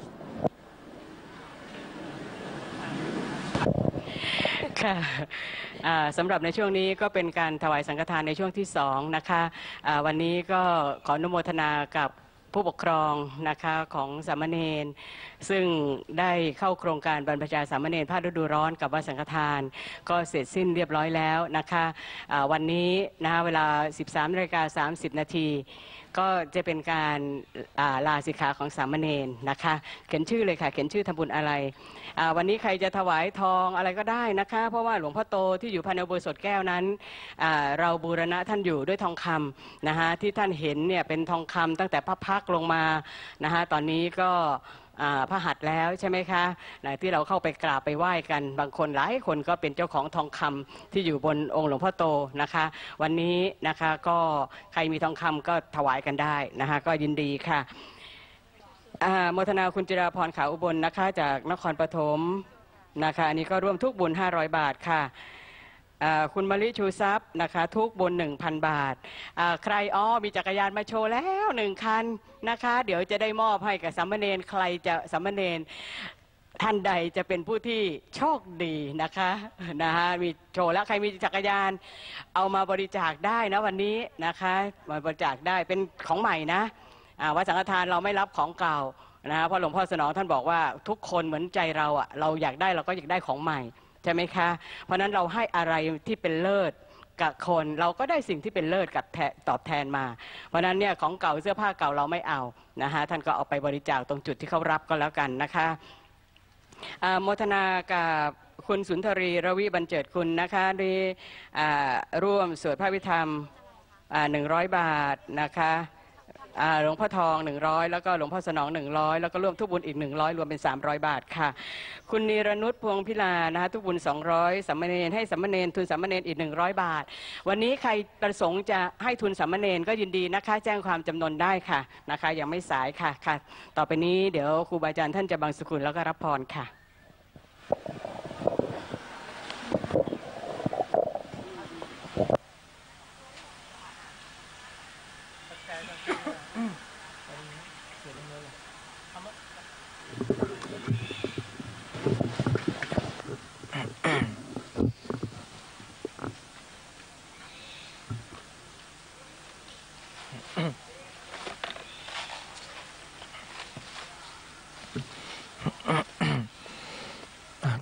ค่ะสำหรับในช่วงนี้ก็เป็นการถวายสังฆทานในช่วงที่สองนะคะวันนี้ก็ขออนุโมทนากับผู้ปกครองนะคะของสามเณรซึ่งได้เข้าโครงการบรรพชาสามเณรภาคฤดูร้อนกับวัดสังฆทานก็เสร็จสิ้นเรียบร้อยแล้วนะคะวันนี้นะคะเวลา สิบสามนาฬิกาสามสิบนาทีก็จะเป็นการลาสิกขาของสามเณรนะคะเขียนชื่อเลยค่ะเขียนชื่อทำบุญอะไรวันนี้ใครจะถวายทองอะไรก็ได้นะคะเพราะว่าหลวงพ่อโตที่อยู่ภายในอุโบสถแก้วนั้นเราบูรณะท่านอยู่ด้วยทองคำนะคะที่ท่านเห็นเนี่ยเป็นทองคำตั้งแต่พระพักลงมานะคะตอนนี้ก็พระหัตถ์แล้วใช่ไหมคะที่เราเข้าไปกราบไปไหว้กันบางคนหลายคนก็เป็นเจ้าของทองคำที่อยู่บนองค์หลวงพ่อโตนะคะวันนี้นะคะก็ใครมีทองคำก็ถวายกันได้นะคะก็ยินดีค่ะโมทนาคุณจิราพรขาวอุบลนะคะจากนครปฐมนะคะอันนี้ก็ร่วมทุกบุญห้าร้อยบาทค่ะคุณมลิชูทรัพย์นะคะทุกบุญ หนึ่งพัน บาทใครอ๋อมีจักรยานมาโชว์แล้วหนึ่งคันนะคะเดี๋ยวจะได้มอบให้กับสามเณรใครจะสามเณรท่านใดจะเป็นผู้ที่โชคดีนะคะนะคะมีโชว์แล้วใครมีจักรยานเอามาบริจาคได้นะวันนี้นะคะมาบริจาคได้เป็นของใหม่นะวัดสังฆทานเราไม่รับของเก่านะเพราะหลวงพ่อสนองท่านบอกว่าทุกคนเหมือนใจเราอ่ะเราอยากได้เราก็อยากได้ของใหม่ใช่ไหมคะเพราะนั้นเราให้อะไรที่เป็นเลิศกับคนเราก็ได้สิ่งที่เป็นเลิศกับตอบแทนมาเพราะนั้นเนี่ยของเก่าเสื้อผ้าเก่าเราไม่เอานะคะท่านก็เอาไปบริจาคตรงจุดที่เขารับก็แล้วกันนะคะโมทนากับคุณสุนทรีรวิบันเจิดคุณนะคะได้ร่วมสวดพระวิธรรมหนึ่งร้อยบาทนะคะหลวงพ่อทองหนึ่งร้อยแล้วก็หลวงพ่อสนองหนึ่งร้อยแล้วก็ร่วมทุกบุญอีกหนึ่งร้อยรวมเป็นสามร้อยบาทค่ะคุณนิรนุชพวงพิลานะคะทุกบุญสองร้อยสามเณรให้สามเณรทุนสามเณรอีกหนึ่งร้อยบาทวันนี้ใครประสงค์จะให้ทุนสามเณรก็ยินดีนะคะแจ้งความจำนวนได้ค่ะนะคะยังไม่สายค่ะค่ะต่อไปนี้เดี๋ยวครูบาอาจารย์ท่านจะบังสุขุลแล้วก็รับพรค่ะ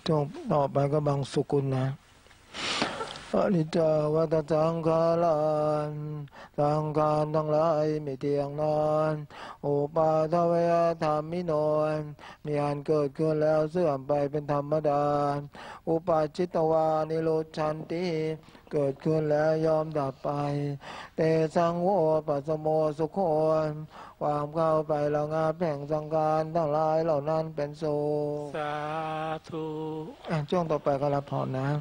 ช่วงต่อไปก็บางสุกุลนะอนิจจาวัฏจังขารันสังขารทั้งหลายไม่เที่ยงนานอุปาทเวธรรมิโนนมีอันเกิดขึ้นแล้วเสื่อมไปเป็นธรรมดาอุปาจิตวานิโรธชันติเกิดขึ้นแล้วยอมดับไปเตสังโวปัสสโมสุโขความเข้าไประงับแห่งสังขารทั้งหลายเหล่านั้นเป็นโสสาธุอ่ะช่วงต่อไปก็รับพรนะ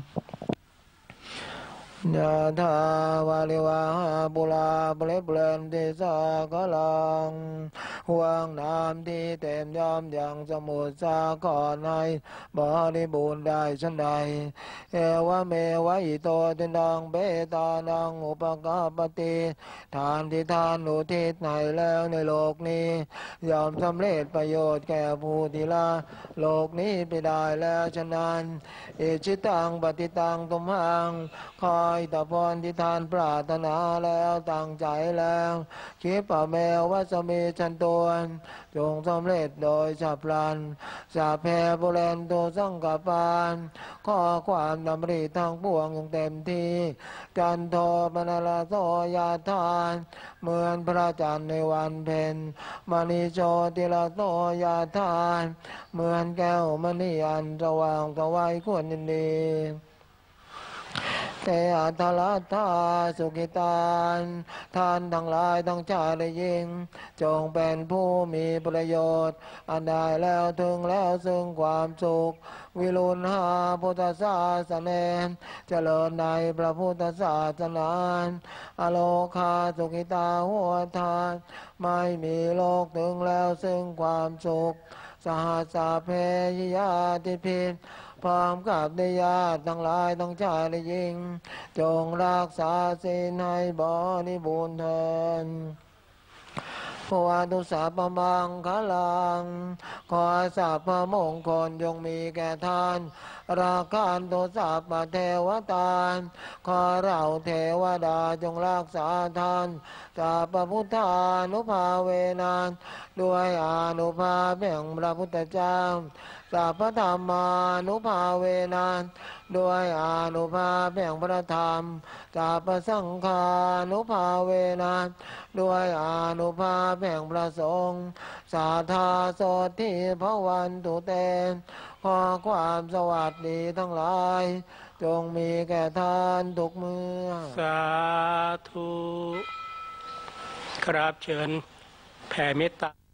ยะถาวาลิวาหาปุราปริปุเรนติสากลังห่วงน้ำที่เต็มยอมอย่างสมุทรสาครในบริบูรณ์ได้ชันใดเอวะเมวะอิโตตินังเบตานังอุปกาปติทานที่ทานอุทิศให้แล้วในโลกนี้ยอมสำเร็จประโยชน์แก่ผู้ที่ละโลกนี้ไปได้แล้วฉะนั้นเอชิตังปฏิตังตุมหังคอยตะพรที่ทานปรารถนาแล้วตั้งใจแล้วคิดป่าแมววัสมีชันตวนจงสำเร็จโดยฉับพลันสาแพบุเรนโตสังกปานข้อความดำริทางปวงอย่างเต็มที่จันโทปนาลาโสยาทานเหมือนพระจันทร์ในวันเพ็ญมณีโชติลาโสยาทานเหมือนแก้วมณีอันสว่างสวัยควรยินดีเตอัตลาธาสุกิตานท่านทั้งหลายทั้งชายและหญิงจงเป็นผู้มีประโยชน์อันได้แล้วถึงแล้วซึ่งความสุขวิรุณหาพุทธศาสนาเจริญในพระพุทธศาสนาอโลคาสุกิตาหัวทานไม่มีโลกถึงแล้วซึ่งความสุขสหัสสะเพยยาติพินพร้อมกับได้ญาติทั้งหลายทั้งชายและหญิงจงรักษาศีลให้บริบูรณ์เถิดพระวาตุสาปมังคลังขอสาพพระมงคลจงมีแก่ท่านราการโตสาปเทวตาขอเราเทวดาจงรักษาท่านสาปพุทธานุภาเวนันด้วยอานุภาพแห่งพระพุทธเจ้าสัพพธรรมานุภาเวนันด้วยอานุภาพแห่งพระธรรมสัพพสังฆานุภาเวนันด้วยอานุภาพแห่งพระสงฆ์สาธาโสทิภวันตุเตขอความสวัสดีทั้งหลายจงมีแก่ท่านทุกเมื่อสาธุครับเชิญแผ่เมตตา